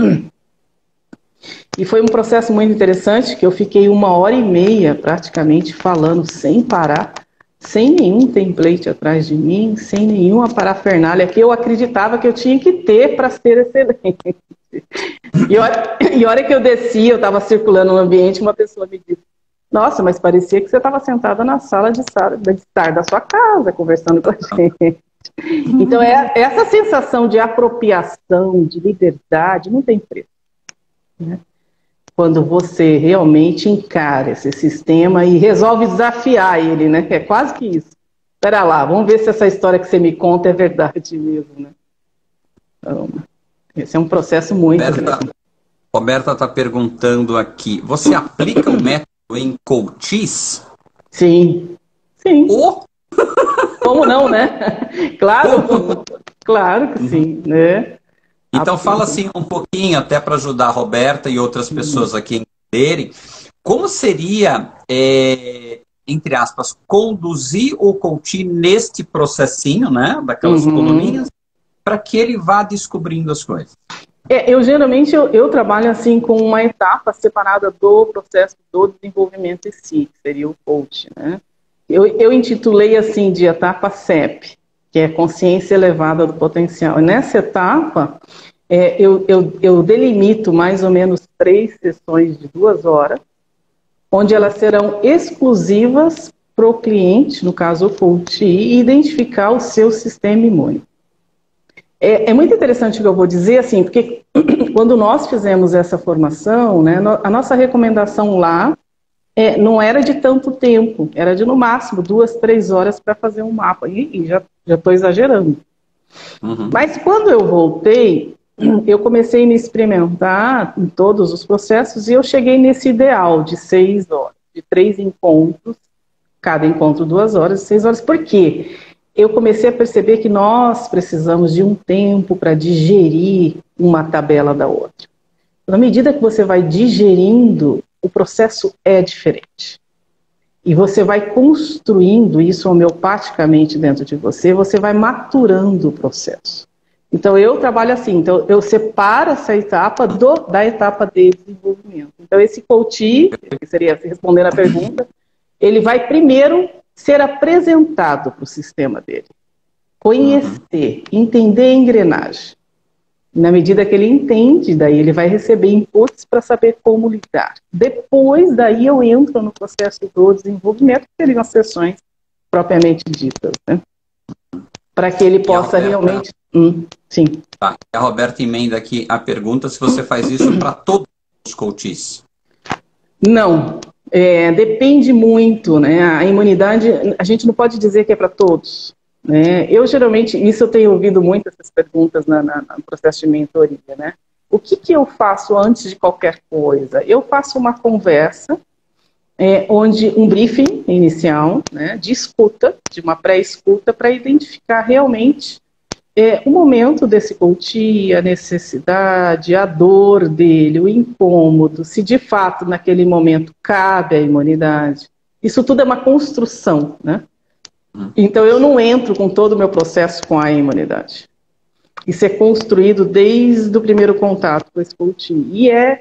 E foi um processo muito interessante, que eu fiquei uma hora e meia praticamente falando sem parar, sem nenhum template atrás de mim, sem nenhuma parafernália que eu acreditava que eu tinha que ter para ser excelente. E a hora, e a hora que eu desci, eu estava circulando no ambiente, uma pessoa me disse: nossa, mas parecia que você estava sentada na sala de estar da sua casa, conversando com a gente. Então, é, essa sensação de apropriação, de liberdade, não tem preço, né? Quando você realmente encara esse sistema e resolve desafiar ele, né? É quase que isso. Espera lá, vamos ver se essa história que você me conta é verdade mesmo, né? Então, esse é um processo muito... Roberta, Roberta está perguntando aqui, você aplica o método em coaches? Sim. Sim. Oh! Como não, né? Claro, como? Claro que sim, né? Então fala assim um pouquinho, até para ajudar a Roberta e outras pessoas aqui a entenderem, como seria, é, entre aspas, conduzir o coach neste processinho, né, daquelas uhum. coluninhas, para que ele vá descobrindo as coisas. É, eu geralmente eu, eu trabalho assim com uma etapa separada do processo do desenvolvimento em si, que seria o coach, né? eu, eu intitulei assim de etapa C E P, que é Consciência Elevada do Potencial. E nessa etapa, é, eu, eu, eu delimito mais ou menos três sessões de duas horas, onde elas serão exclusivas para o cliente, no caso o coach, e identificar o seu sistema imune. É, é muito interessante o que eu vou dizer, assim, porque quando nós fizemos essa formação, né, a nossa recomendação lá é, não era de tanto tempo, era de no máximo duas, três horas para fazer um mapa, e, e já estou exagerando. Uhum. Mas quando eu voltei, eu comecei a me experimentar em todos os processos e eu cheguei nesse ideal de seis horas, de três encontros, cada encontro duas horas, seis horas. Por quê? Eu comecei a perceber que nós precisamos de um tempo para digerir uma tabela da outra. Na medida que você vai digerindo, o processo é diferente. E você vai construindo isso homeopaticamente dentro de você, você vai maturando o processo. Então, eu trabalho assim, então eu separo essa etapa do, da etapa de desenvolvimento. Então, esse coach, que seria respondendo a pergunta, ele vai primeiro ser apresentado para o sistema dele. Conhecer, entender a engrenagem. Na medida que ele entende, daí ele vai receber inputs para saber como lidar. Depois, daí eu entro no processo do desenvolvimento, que seriam as sessões propriamente ditas, né? Para que ele possa Roberta, realmente... Hum, sim. Tá. A Roberta emenda aqui a pergunta se você faz isso para todos os coaches. Não. É, depende muito, né? A imunidade, a gente não pode dizer que é para todos. Né? Eu, geralmente, isso eu tenho ouvido muito, essas perguntas na, na, no processo de mentoria, né? O que, que eu faço antes de qualquer coisa? Eu faço uma conversa, é, onde um briefing inicial, né, de escuta, de uma pré-escuta, para identificar realmente é, o momento desse coach, a necessidade, a dor dele, o incômodo, se de fato naquele momento cabe a imunidade. Isso tudo é uma construção, né? Então eu não entro com todo o meu processo com a imunidade. Isso é construído desde o primeiro contato com esse coach. E é,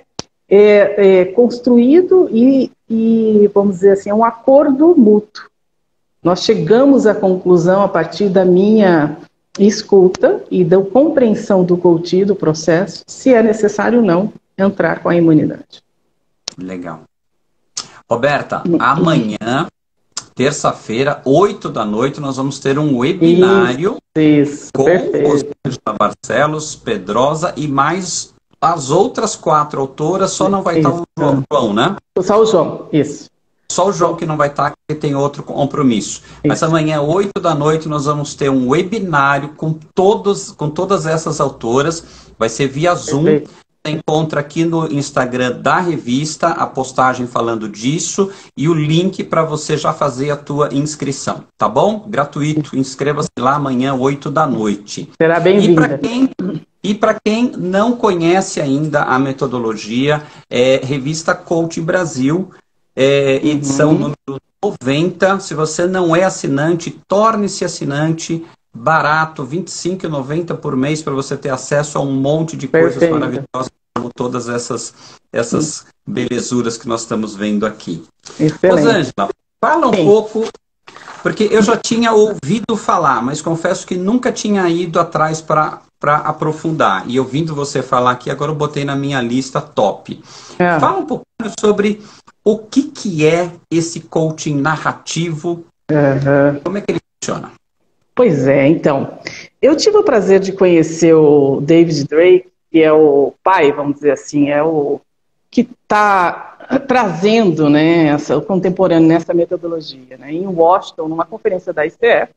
é, é construído e, e, vamos dizer assim, é um acordo mútuo. Nós chegamos à conclusão a partir da minha escuta e da compreensão do coach, do processo, se é necessário ou não entrar com a imunidade. Legal. Roberta, amanhã, terça-feira, oito da noite, nós vamos ter um webinário isso, isso, com perfeito. Rosângela Barcelos, Pedrosa e mais as outras quatro autoras, só não vai isso. estar o João, né? Só o João, isso. Só o João que não vai estar, porque tem outro compromisso. Isso. Mas amanhã, oito da noite, nós vamos ter um webinário com, todos, com todas essas autoras. Vai ser via Zoom. Perfeito. Você encontra aqui no Instagram da revista a postagem falando disso e o link para você já fazer a tua inscrição. Tá bom? Gratuito. Inscreva-se lá amanhã, oito da noite. Será bem-vinda. E para quem... E para quem não conhece ainda a metodologia, é Revista Coach Brasil, é, edição uhum. número noventa. Se você não é assinante, torne-se assinante. Barato, vinte e cinco reais e noventa centavos por mês para você ter acesso a um monte de Perfeito. Coisas maravilhosas, como todas essas, essas belezuras que nós estamos vendo aqui. Excelente. Rosângela, fala um Sim. pouco, porque eu já tinha ouvido falar, mas confesso que nunca tinha ido atrás para para aprofundar. E ouvindo você falar aqui, agora eu botei na minha lista top. É. Fala um pouquinho sobre o que, que é esse coaching narrativo, uhum. como é que ele funciona? Pois é, então, eu tive o prazer de conhecer o David Drake, que é o pai, vamos dizer assim, é o que está trazendo, né, essa, o contemporâneo nessa metodologia, né, em Washington, numa conferência da I C F,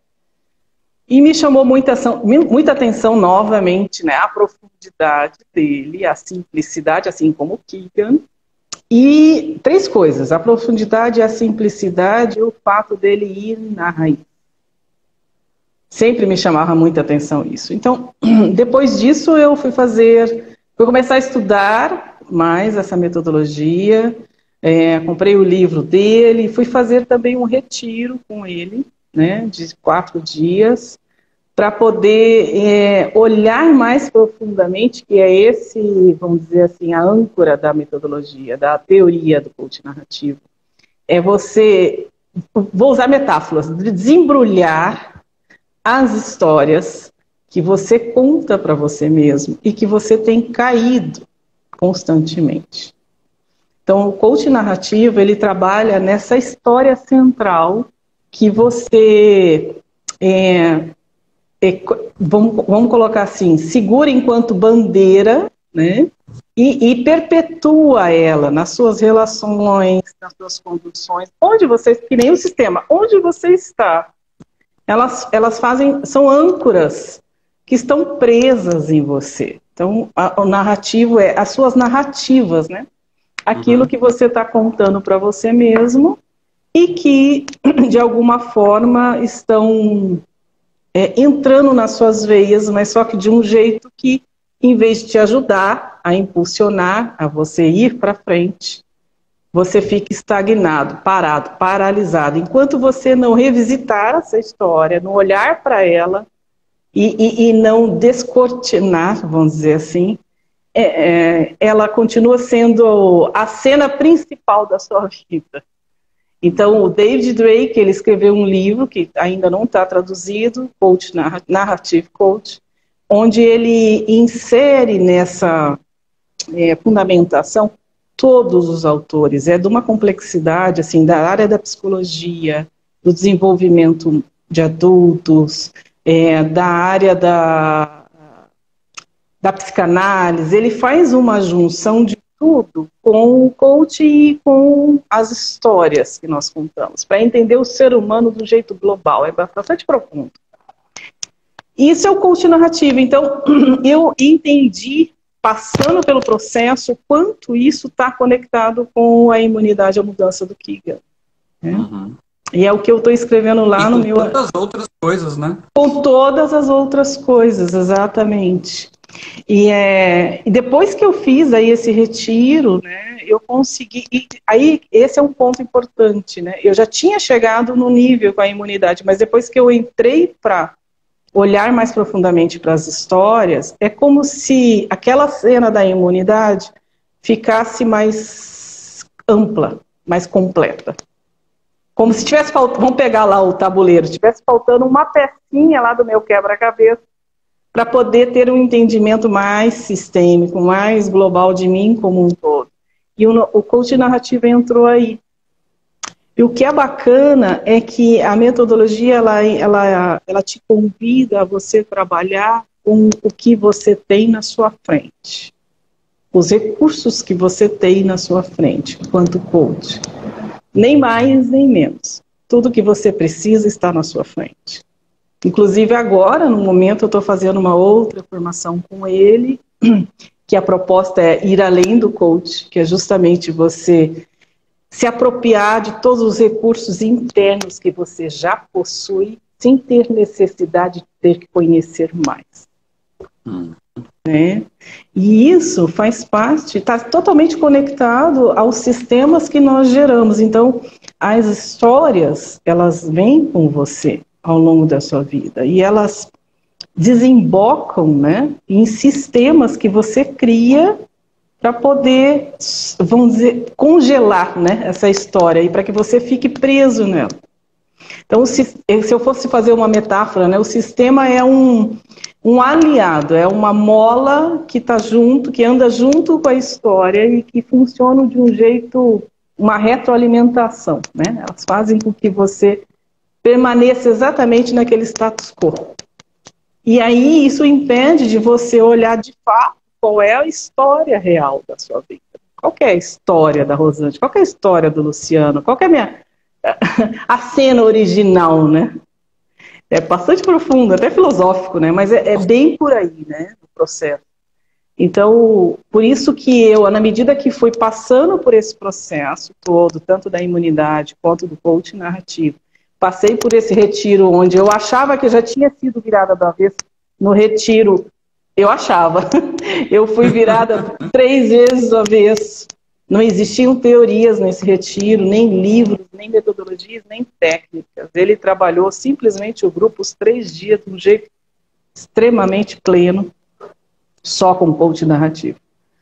e me chamou muita, ação, muita atenção novamente, né, a profundidade dele, a simplicidade, assim como o Keegan, e três coisas, a profundidade, a simplicidade e o fato dele ir na raiz. Sempre me chamava muita atenção isso. Então, depois disso eu fui fazer, fui começar a estudar mais essa metodologia, é, comprei o livro dele, fui fazer também um retiro com ele, né, de quatro dias, para poder é, olhar mais profundamente, que é esse, vamos dizer assim, a âncora da metodologia, da teoria do coaching narrativo. É você vou usar metáforas, de desembrulhar as histórias que você conta para você mesmo e que você tem caído constantemente. Então, o coach narrativo, ele trabalha nessa história central que você, é, é, vamos, vamos colocar assim, segura enquanto bandeira, né? E, e perpetua ela nas suas relações, nas suas conduções, onde você, que nem o sistema, onde você está. Elas, elas fazem, são âncoras que estão presas em você. Então, a, o narrativo é as suas narrativas, né? Aquilo uhum. que você está contando para você mesmo e que, de alguma forma, estão é, entrando nas suas veias, mas só que de um jeito que, em vez de te ajudar a impulsionar, a você ir para frente, você fica estagnado, parado, paralisado. Enquanto você não revisitar essa história, não olhar para ela e, e, e não descortinar, vamos dizer assim, é, é, ela continua sendo a cena principal da sua vida. Então, o David Drake, ele escreveu um livro que ainda não está traduzido, Coach, Narrative Coach, onde ele insere nessa é, fundamentação todos os autores. É de uma complexidade, assim, da área da psicologia, do desenvolvimento de adultos, é, da área da, da psicanálise. Ele faz uma junção de tudo com o coach e com as histórias que nós contamos, para entender o ser humano do jeito global. É bastante profundo. Isso é o coach narrativo. Então, eu entendi, passando pelo processo, quanto isso está conectado com a imunidade à mudança do Keegan. Né? Uhum. E é o que eu estou escrevendo lá e no meu... Com todas as outras coisas, né? Com todas as outras coisas, exatamente. E, é, e depois que eu fiz aí esse retiro, né, eu consegui... E aí, esse é um ponto importante, né? Eu já tinha chegado no nível com a imunidade, mas depois que eu entrei para olhar mais profundamente para as histórias, é como se aquela cena da imunidade ficasse mais ampla, mais completa. Como se tivesse faltando, vamos pegar lá o tabuleiro, tivesse faltando uma pecinha lá do meu quebra-cabeça para poder ter um entendimento mais sistêmico, mais global de mim como um todo. E o, o coach narrativo entrou aí. E o que é bacana é que a metodologia, ela, ela, ela te convida a você trabalhar com o que você tem na sua frente. Os recursos que você tem na sua frente, enquanto coach. Nem mais, nem menos. Tudo que você precisa está na sua frente. Inclusive agora, no momento, eu estou fazendo uma outra formação com ele, que a proposta é ir além do coach, que é justamente você se apropriar de todos os recursos internos que você já possui, sem ter necessidade de ter que conhecer mais. Hum. Né? E isso faz parte, está totalmente conectado aos sistemas que nós geramos. Então, as histórias, elas vêm com você ao longo da sua vida e elas desembocam, né, em sistemas que você cria para poder, vamos dizer, congelar, né, essa história e para que você fique preso nela. Então, se, se eu fosse fazer uma metáfora, né, o sistema é um, um aliado, é uma mola que está junto, que anda junto com a história e que funciona de um jeito, uma retroalimentação, né? Elas fazem com que você permaneça exatamente naquele status quo. E aí isso impede de você olhar de fato qual é a história real da sua vida. Qual que é a história da Rosângela? Qual que é a história do Luciano? Qual que é a minha... a cena original, né? É bastante profundo, até filosófico, né? Mas é, é bem por aí, né? O processo. Então, por isso que eu, na medida que fui passando por esse processo todo, tanto da imunidade quanto do coaching narrativo, passei por esse retiro onde eu achava que eu já tinha sido virada do avesso. No retiro, eu achava. Eu fui virada três vezes do avesso. Não existiam teorias nesse retiro, nem livros, nem metodologias, nem técnicas. Ele trabalhou simplesmente o grupo os três dias de um jeito extremamente pleno, só com coaching narrativo.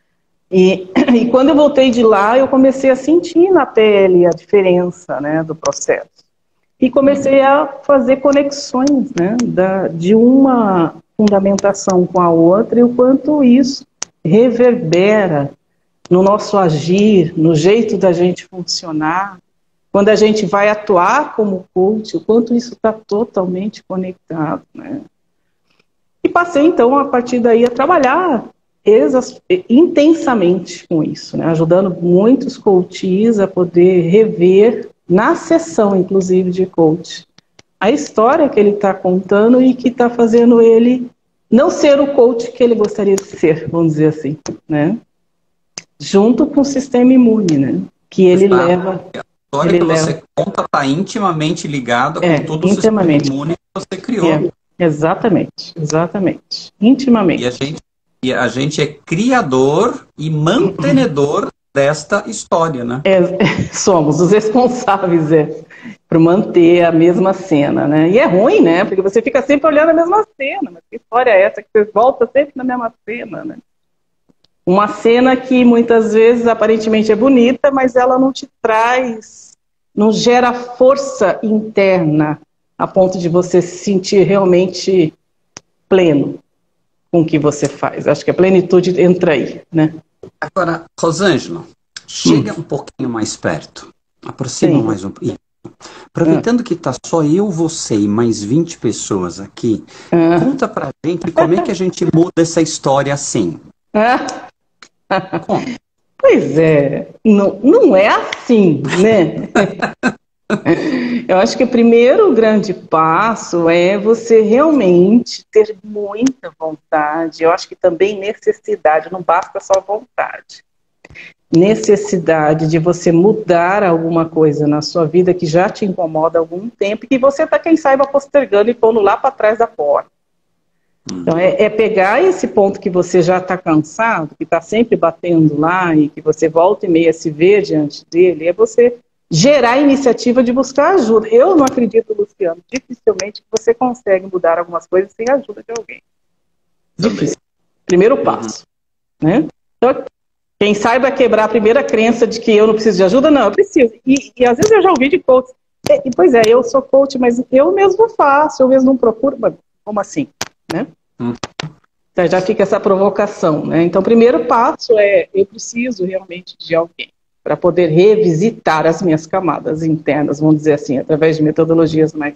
E, e quando eu voltei de lá, eu comecei a sentir na pele a diferença, né, do processo. E comecei a fazer conexões, né, da, de uma fundamentação com a outra e o quanto isso reverbera no nosso agir, no jeito da gente funcionar, quando a gente vai atuar como coach, o quanto isso está totalmente conectado, né? E passei, então, a partir daí, a trabalhar intensamente com isso, né? Ajudando muitos coaches a poder rever, na sessão, inclusive, de coach, a história que ele está contando e que está fazendo ele não ser o coach que ele gostaria de ser, vamos dizer assim, né? Junto com o sistema imune, né? Que ele Exato. leva... A história ele que leva... você conta está intimamente ligada é, com todo o sistema imune que você criou. É, exatamente, exatamente. Intimamente. E a gente, e a gente é criador e mantenedor desta história, né? É, somos os responsáveis, é, por manter a mesma cena, né? E é ruim, né? Porque você fica sempre olhando a mesma cena. Mas que história é essa que você volta sempre na mesma cena, né? Uma cena que muitas vezes aparentemente é bonita, mas ela não te traz, não gera força interna a ponto de você se sentir realmente pleno com o que você faz. Acho que a plenitude entra aí, né? Agora, Rosângela, chega hum. um pouquinho mais perto. Aproxima Sim. mais um pouquinho. Aproveitando ah. que está só eu, você e mais vinte pessoas aqui, ah. conta pra gente como é que a gente muda essa história assim. Ah. Pois é, não, não é assim, né? Eu acho que o primeiro grande passo é você realmente ter muita vontade. Eu acho que também necessidade, não basta só vontade. Necessidade de você mudar alguma coisa na sua vida que já te incomoda há algum tempo e que você está, quem saiba, postergando e pondo lá para trás da porta. Então, é, é pegar esse ponto que você já está cansado, que está sempre batendo lá e que você volta e meia se vê diante dele, é você gerar a iniciativa de buscar ajuda. Eu não acredito, Luciano, dificilmente que você consegue mudar algumas coisas sem a ajuda de alguém. Difícil. Primeiro passo. Né? Então, quem saiba quebrar a primeira crença de que eu não preciso de ajuda, não, eu preciso. E, e às vezes eu já ouvi de coach. E, pois é, eu sou coach, mas eu mesmo faço, eu mesmo não procuro. Mas como assim? Né? Hum. Então já fica essa provocação, né? Então o primeiro passo é eu preciso realmente de alguém para poder revisitar as minhas camadas internas, vamos dizer assim, através de metodologias mais,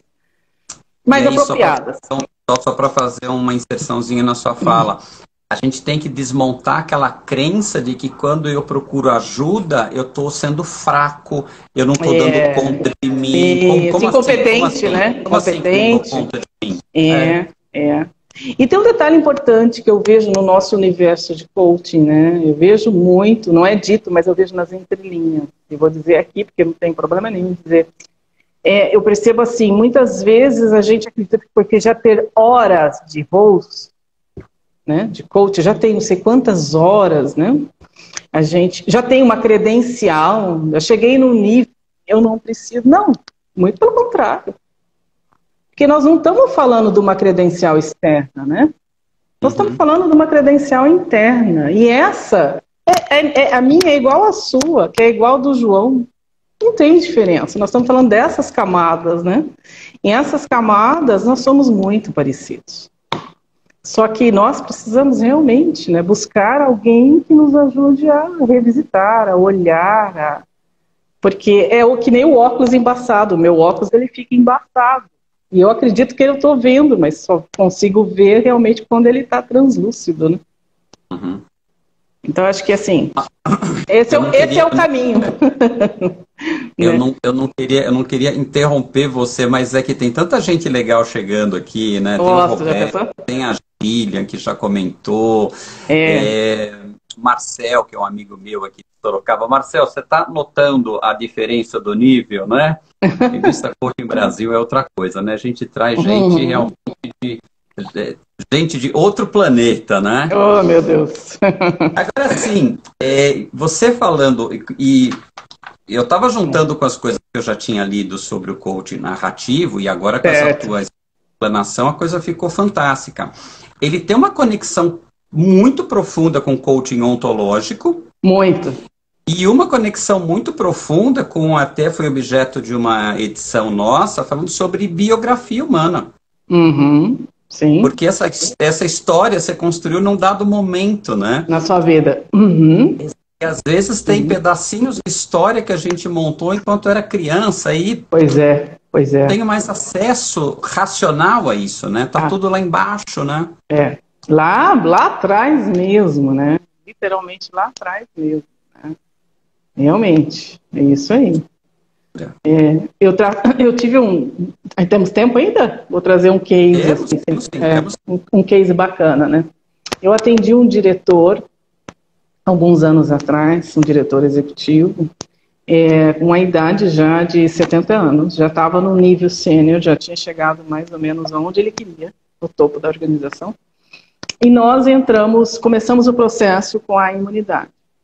mais aí, apropriadas. Só para fazer uma inserçãozinha na sua fala, hum. a gente tem que desmontar aquela crença de que quando eu procuro ajuda, eu estou sendo fraco, eu não estou é. dando conta de mim. Como, como incompetente, assim? Como assim? Né? Como Incompetente. Assim, conta de mim? É, é. é. E tem um detalhe importante que eu vejo no nosso universo de coaching, né? Eu vejo muito, não é dito, mas eu vejo nas entrelinhas. E vou dizer aqui, porque não tem problema nenhum em dizer. É, eu percebo assim, muitas vezes a gente acredita que porque já ter horas de voos, né, de coach, já tem não sei quantas horas, né? A gente já tem uma credencial, eu cheguei num nível, eu não preciso. Não, muito pelo contrário. Porque nós não estamos falando de uma credencial externa, né? Nós uhum. estamos falando de uma credencial interna. E essa, é, é, é, a minha é igual à sua, que é igual do João. Não tem diferença. Nós estamos falando dessas camadas, né? Em essas camadas, nós somos muito parecidos. Só que nós precisamos realmente, né, buscar alguém que nos ajude a revisitar, a olhar, a... porque é o que nem o óculos embaçado. O meu óculos ele fica embaçado. E eu acredito que eu estou vendo, mas só consigo ver realmente quando ele está translúcido, né? Uhum. Então, acho que assim, esse, é, queria, esse é o caminho. Eu, né? não, eu, não queria, eu não queria interromper você, mas é que tem tanta gente legal chegando aqui, né? Tem Nossa, o Roberto, tem a Gillian, que já comentou, é. É, Marcel, que é um amigo meu aqui de Sorocaba. Marcel, você está notando a diferença do nível, né? Revista Coaching Brasil é outra coisa, né? A gente traz gente uhum. realmente de, de, gente de outro planeta, né? Oh, meu Deus! Agora, sim, é, você falando, e, e eu estava juntando com as coisas que eu já tinha lido sobre o coaching narrativo, e agora com certo. essa tua explanação, a coisa ficou fantástica. Ele tem uma conexão muito profunda com o coaching ontológico. Muito. E uma conexão muito profunda com, até foi objeto de uma edição nossa, falando sobre biografia humana. Uhum, sim. Porque essa, essa história você construiu num dado momento, né? Na sua vida. Uhum. E às vezes tem Uhum. pedacinhos de história que a gente montou enquanto era criança e Pois é, pois é. não tenho mais acesso racional a isso, né? Tá Ah. tudo lá embaixo, né? É. Lá, lá atrás mesmo, né? Literalmente lá atrás mesmo. Né? Realmente, é isso aí. É. É, eu, tra... eu tive um... Aí temos tempo ainda? Vou trazer um case, Temos, assim, temos, sim, é, temos. um, um case bacana, né? Eu atendi um diretor, alguns anos atrás, um diretor executivo, é, com a idade já de setenta anos, já estava no nível sênior, já tinha chegado mais ou menos onde ele queria, no topo da organização. E nós entramos, começamos o processo com a imunidade.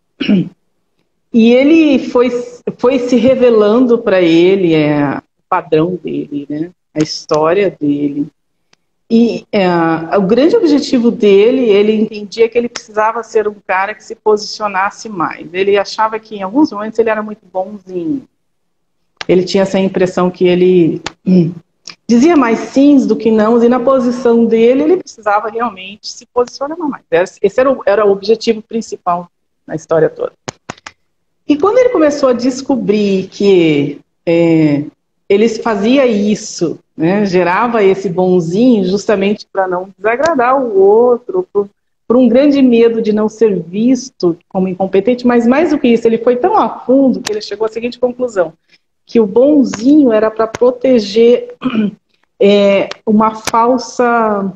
E ele foi, foi se revelando para ele é, o padrão dele, né? A história dele. E é, o grande objetivo dele, ele entendia que ele precisava ser um cara que se posicionasse mais. Ele achava que em alguns momentos ele era muito bonzinho. Ele tinha essa impressão que ele hum, dizia mais sims do que não, e na posição dele ele precisava realmente se posicionar mais. Esse era o, era o objetivo principal na história toda. E quando ele começou a descobrir que é, ele fazia isso, né, gerava esse bonzinho justamente para não desagradar o outro, por, por um grande medo de não ser visto como incompetente, mas mais do que isso, ele foi tão a fundo que ele chegou à seguinte conclusão, que o bonzinho era para proteger é, uma falsa,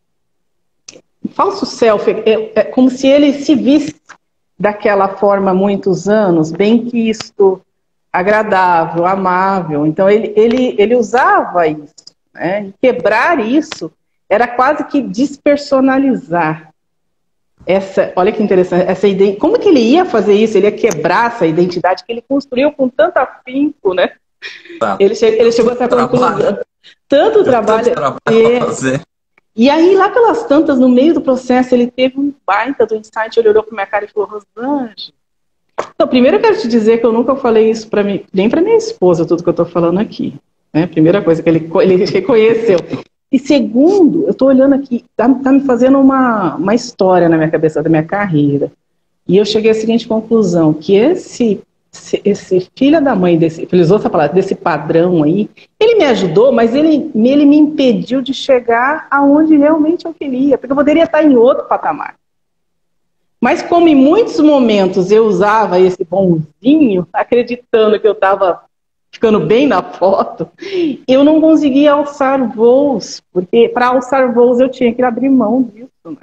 um falso self, é, é como se ele se visse daquela forma há muitos anos, bem quisto, agradável, amável. Então ele, ele, ele usava isso, né? E quebrar isso era quase que despersonalizar. Essa, olha que interessante, essa ideia, como que ele ia fazer isso? Ele ia quebrar essa identidade que ele construiu com tanto afinco, né? Tá. Ele, che ele chegou a essa conclusão. Tanto trabalho. Tanto trabalho é, pra fazer. E aí, lá pelas tantas, no meio do processo, ele teve um baita do insight, ele olhou para minha cara e falou, Rosângela, então, primeiro eu quero te dizer que eu nunca falei isso para mim, nem para minha esposa, tudo que eu estou falando aqui. Né? Primeira coisa que ele, ele reconheceu. E segundo, eu estou olhando aqui, está tá me fazendo uma, uma história na minha cabeça da minha carreira. E eu cheguei à seguinte conclusão, que esse, esse, esse filho da mãe, desse, ele usou essa palavra, desse padrão aí, ele me ajudou, mas ele, ele me impediu de chegar aonde realmente eu queria, porque eu poderia estar em outro patamar. Mas como em muitos momentos eu usava esse bonzinho, acreditando que eu estava ficando bem na foto, eu não conseguia alçar voos, porque para alçar voos eu tinha que abrir mão disso. Né?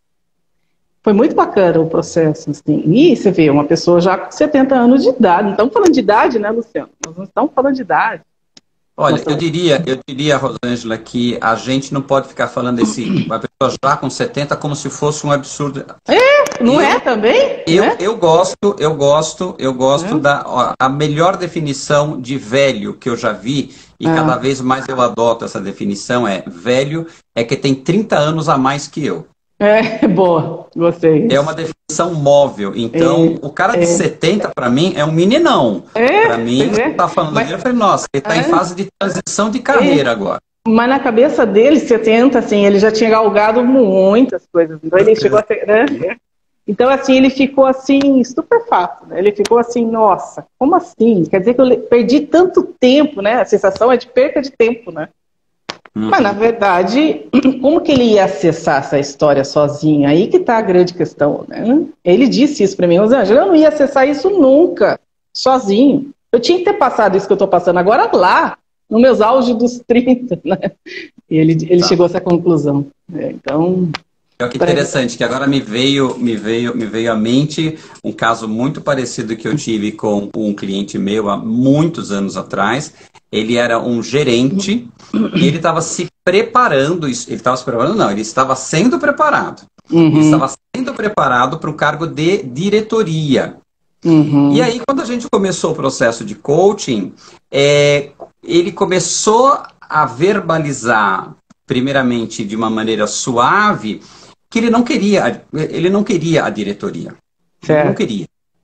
Foi muito bacana o processo. Assim. E você vê, uma pessoa já com setenta anos de idade, não estamos falando de idade, né, Luciano? Nós não estamos falando de idade. Olha, eu diria, eu diria, Rosângela, que a gente não pode ficar falando desse, uma pessoa já com setenta como se fosse um absurdo. É, não eu, é também? Eu, é? eu gosto, eu gosto, eu gosto é. da ó, a melhor definição de velho que eu já vi, e ah. cada vez mais eu adoto essa definição, é velho é que tem trinta anos a mais que eu. É, boa, gostei. É uma definição móvel. Então, é, o cara de é. setenta, para mim, é um meninão. É, para mim, você está falando Mas, dele, eu falei, nossa, ele está é. em fase de transição de carreira é. agora. Mas na cabeça dele, setenta, assim, ele já tinha galgado muitas coisas. Então, ele chegou a ter, né? Então, assim, ele ficou, assim, estupefato. Né? Ele ficou assim, nossa, como assim? Quer dizer que eu perdi tanto tempo, né? A sensação é de perca de tempo, né? Uhum. Mas, na verdade, como que ele ia acessar essa história sozinho? Aí que está a grande questão, né? Ele disse isso para mim, Rosângela, eu não ia acessar isso nunca, sozinho. Eu tinha que ter passado isso que eu estou passando agora lá, nos meus auges dos trinta, né? E ele, ele tá. chegou a essa conclusão. É, então... É que interessante, que agora me veio, me, veio, me veio à mente um caso muito parecido que eu tive com um cliente meu há muitos anos atrás. Ele era um gerente e ele estava se preparando, ele estava se preparando não, ele estava sendo preparado. Uhum. Ele estava sendo preparado para o cargo de diretoria. Uhum. E aí, quando a gente começou o processo de coaching, é, ele começou a verbalizar, primeiramente de uma maneira suave, que ele não queria, ele não queria a diretoria. Certo. Ele não queria.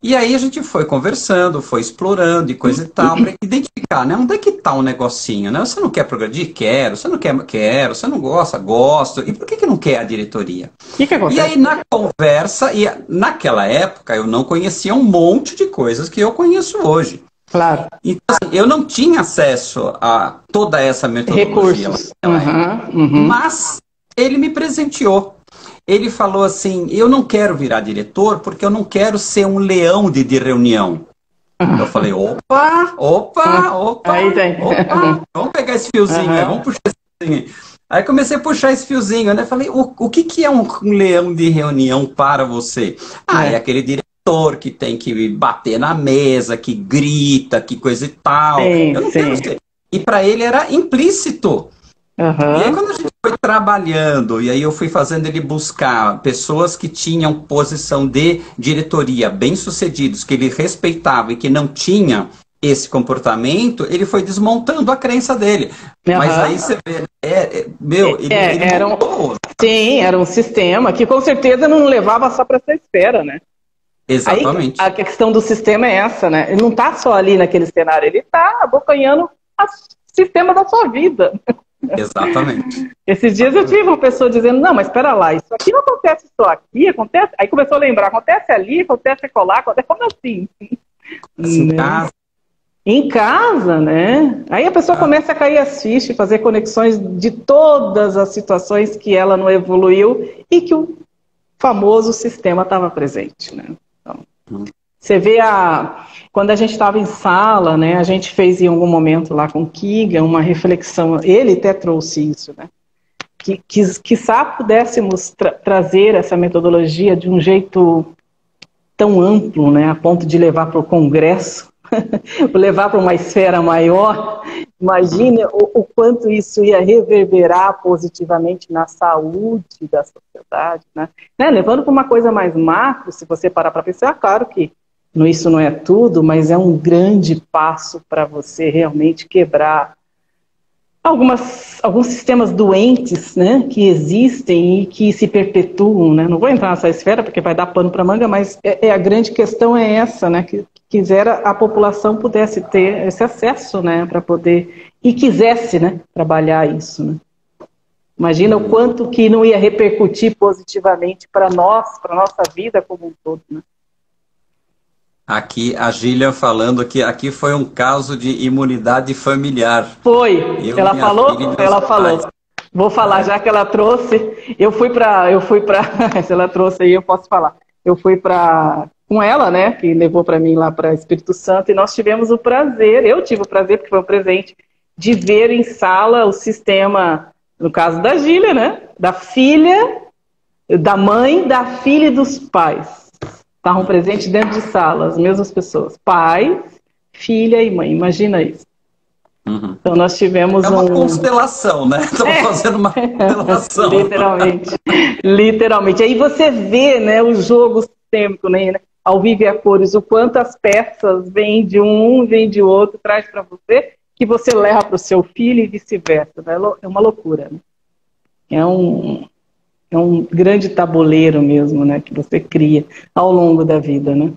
E aí a gente foi conversando, foi explorando e coisa e tal, para identificar, né? Onde é que tá o negocinho, né? Você não quer progredir? Quero. Você não quer? Quero. Você não gosta? Gosto. E por que que não quer a diretoria? O que que acontece? E aí na conversa, e naquela época eu não conhecia um monte de coisas que eu conheço hoje. Claro. Então, assim, eu não tinha acesso a toda essa metodologia. Recursos. Uhum, uhum. Mas ele me presenteou. Ele falou assim, eu não quero virar diretor porque eu não quero ser um leão de, de reunião. Uhum. Eu falei, opa, opa, opa, aí tem. opa, vamos pegar esse fiozinho, uhum. né? Vamos puxar esse fiozinho. Aí comecei a puxar esse fiozinho, né? Falei, o, o que, que é um, um leão de reunião para você? Ah, é, é aquele diretor que tem que bater na mesa, que grita, que coisa e tal. Sim, eu não sim. quero ser. E para ele era implícito. Uhum. E aí quando a gente foi trabalhando, e aí eu fui fazendo ele buscar pessoas que tinham posição de diretoria, bem-sucedidos, que ele respeitava e que não tinha esse comportamento, ele foi desmontando a crença dele. Uhum. Mas aí você vê, é, é, meu, ele, é, ele era um, sim, era um sistema que com certeza não levava só para essa esfera, né? Exatamente. Aí, a questão do sistema é essa, né? Ele não está só ali naquele cenário, ele está abocanhando o sistema da sua vida. Exatamente. Esses dias eu tive uma pessoa dizendo, não, mas espera lá, isso aqui não acontece só aqui, acontece... Aí começou a lembrar, acontece ali, acontece colar, acontece como assim? Assim, em casa. Em casa, né? Aí a pessoa ah. começa a cair as fichas, fazer conexões de todas as situações que ela não evoluiu e que o famoso sistema estava presente, né? Então, hum. Você vê a... Quando a gente estava em sala, né, a gente fez em algum momento lá com o Kiga uma reflexão, ele até trouxe isso, né? Que, que, que só pudéssemos tra trazer essa metodologia de um jeito tão amplo, né, a ponto de levar para o Congresso, levar para uma esfera maior, imagine o, o quanto isso ia reverberar positivamente na saúde da sociedade, né? Né? Levando para uma coisa mais macro, se você parar para pensar, claro que isso não é tudo, mas é um grande passo para você realmente quebrar algumas, alguns sistemas doentes, né, que existem e que se perpetuam, né? Não vou entrar nessa esfera porque vai dar pano para manga, mas é, é, a grande questão é essa, né, que quisera a população pudesse ter esse acesso, né, para poder, e quisesse, né, trabalhar isso, né? Imagina o quanto que não ia repercutir positivamente para nós, para a nossa vida como um todo, né? Aqui, a Gília falando que aqui foi um caso de imunidade familiar. Foi, eu, ela falou, ela falou. Pais. Vou falar, já que ela trouxe, eu fui para, eu fui para, se ela trouxe aí eu posso falar. Eu fui para, com ela, né, que levou para mim lá para Espírito Santo, e nós tivemos o prazer, eu tive o prazer, porque foi um presente, de ver em sala o sistema, no caso da Gília, né, da filha, da mãe, da filha e dos pais. Estavam presentes dentro de sala, as mesmas pessoas. Pai, filha e mãe. Imagina isso. Uhum. Então nós tivemos é uma um... constelação, né? Estamos é. fazendo uma constelação. Literalmente. Literalmente. Aí você vê, né, o jogo sistêmico, né, ao vivo e a cores, o quanto as peças vêm de um, vêm de outro, traz para você, que você leva para o seu filho e vice-versa. Né? É uma loucura. Né? É um... É um grande tabuleiro mesmo, né, que você cria ao longo da vida, né?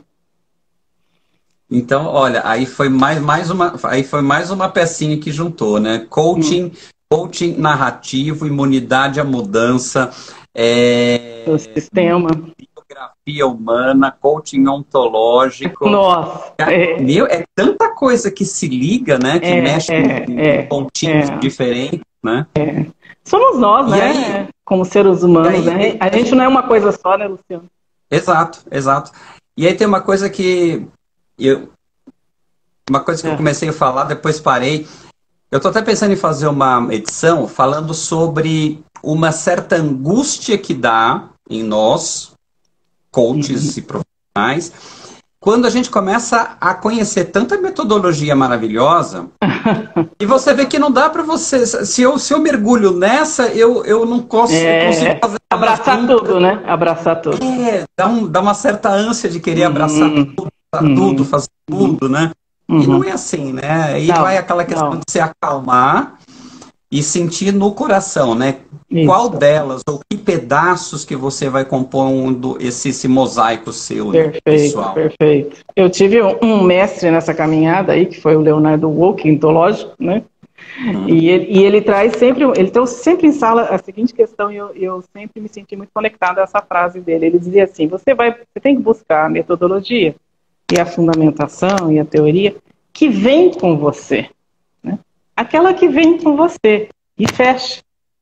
Então, olha, aí foi mais, mais uma, aí foi mais uma pecinha que juntou, né? Coaching, hum. coaching narrativo, imunidade à mudança, é... o sistema, biografia humana, coaching ontológico. Nossa, é, meu, é tanta coisa que se liga, né? Que é, mexe é, com é, pontinhos é. diferentes, né? É. Somos nós, e né? Aí, como seres humanos, aí, né? A gente não é uma coisa só, né, Luciano? Exato, exato. E aí tem uma coisa que eu, uma coisa que é. eu comecei a falar, depois parei. Eu estou até pensando em fazer uma edição falando sobre uma certa angústia que dá em nós, coaches uhum. e profissionais, quando a gente começa a conhecer tanta metodologia maravilhosa e você vê que não dá para você... Se eu, se eu mergulho nessa, eu, eu não consigo, é, consigo fazer... Abraçar assim, tudo, né? Abraçar tudo. É, dá, um, dá uma certa ânsia de querer abraçar uhum. tudo, fazer uhum. tudo, fazer tudo, né? Uhum. E não é assim, né? Aí não, vai aquela questão não. de se acalmar e sentir no coração, né? Isso. Qual delas, ou que pedaços que você vai compondo esse, esse mosaico seu, né, Perfeito, pessoal? perfeito. Eu tive um, um mestre nessa caminhada aí, que foi o Leonardo Wolff, ontológico, né? Hum. E, ele, e ele traz sempre, ele trouxe sempre em sala a seguinte questão, e eu, eu sempre me senti muito conectada a essa frase dele. Ele dizia assim: você, vai, você tem que buscar a metodologia e a fundamentação e a teoria que vem com você, né? Aquela que vem com você e fecha.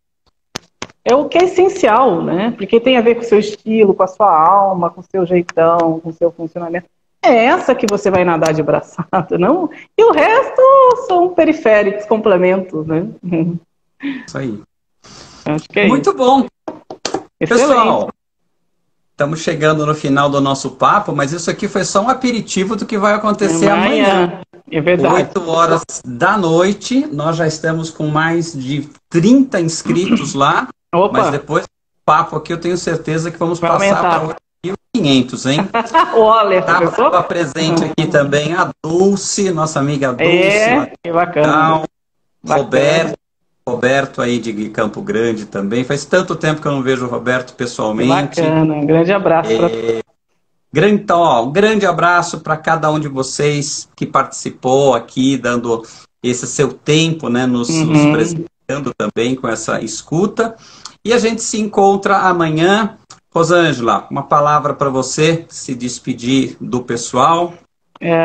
É o que é essencial, né? Porque tem a ver com o seu estilo, com a sua alma, com o seu jeitão, com o seu funcionamento. É essa que você vai nadar de braçada, não? E o resto são periféricos, complementos, né? Isso aí. Acho que é Muito isso. bom. Excelente. Pessoal, estamos chegando no final do nosso papo, mas isso aqui foi só um aperitivo do que vai acontecer amanhã. amanhã. É verdade. oito horas da noite, nós já estamos com mais de trinta inscritos lá. Opa. Mas depois do papo aqui eu tenho certeza que vamos vai passar para oito mil e quinhentos, hein? Olha, estava presente aqui também a Dulce, nossa amiga Dulce. É, que bacana. Roberto, Roberto aí de Campo Grande também. Faz tanto tempo que eu não vejo o Roberto pessoalmente. Que bacana, um grande abraço. É, pra... grande, então, ó, um grande abraço para cada um de vocês que participou aqui, dando esse seu tempo, né, nos, uhum. nos prestigiando também com essa escuta. E a gente se encontra amanhã. Rosângela, uma palavra para você se despedir do pessoal. É,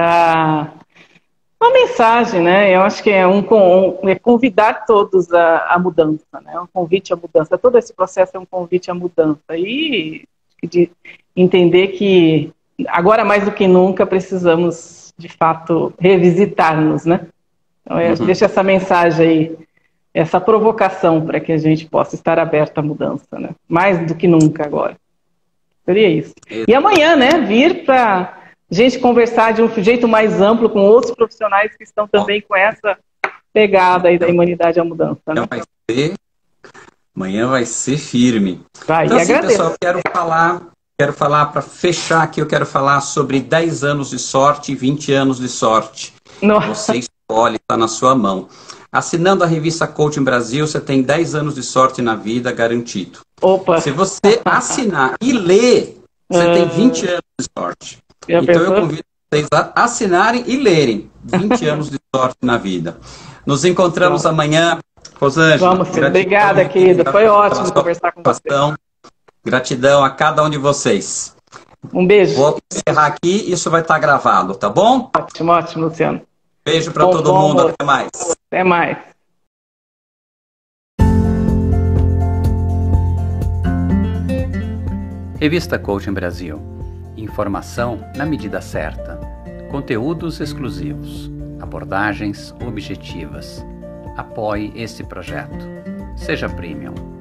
uma mensagem, né? Eu acho que é, um, um, é convidar todos à, à mudança, né? Um convite à mudança. Todo esse processo é um convite à mudança. E de entender que agora mais do que nunca precisamos, de fato, revisitar-nos, né? Então, eu uhum. deixo essa mensagem aí, essa provocação para que a gente possa estar aberto à mudança, né? Mais do que nunca agora. Seria isso. E amanhã, né, vir para a gente conversar de um jeito mais amplo com outros profissionais que estão também com essa pegada aí da humanidade à mudança, né? Vai ser, amanhã vai ser firme. Vai, então, e assim, agradeço. pessoal, quero falar, quero falar para fechar aqui, eu quero falar sobre dez anos de sorte e vinte anos de sorte. Nossa. Você escolhe, está na sua mão. Assinando a revista Coaching Brasil, você tem dez anos de sorte na vida garantido. Opa. Se você assinar e ler, você uh... tem vinte anos de sorte. Já então pensou? eu convido vocês a assinarem e lerem vinte anos de sorte na vida. Nos encontramos Bom. amanhã. Rosângela. Vamos, obrigada, querida. Foi ótimo conversar com você. Gratidão a cada um de vocês. Um beijo. Vou encerrar aqui, isso vai estar gravado, tá bom? Ótimo, ótimo, Luciano. Beijo para todo bom, mundo, até mais. Até mais. Revista Coaching Brasil. Informação na medida certa. Conteúdos exclusivos. Abordagens objetivas. Apoie este projeto. Seja premium.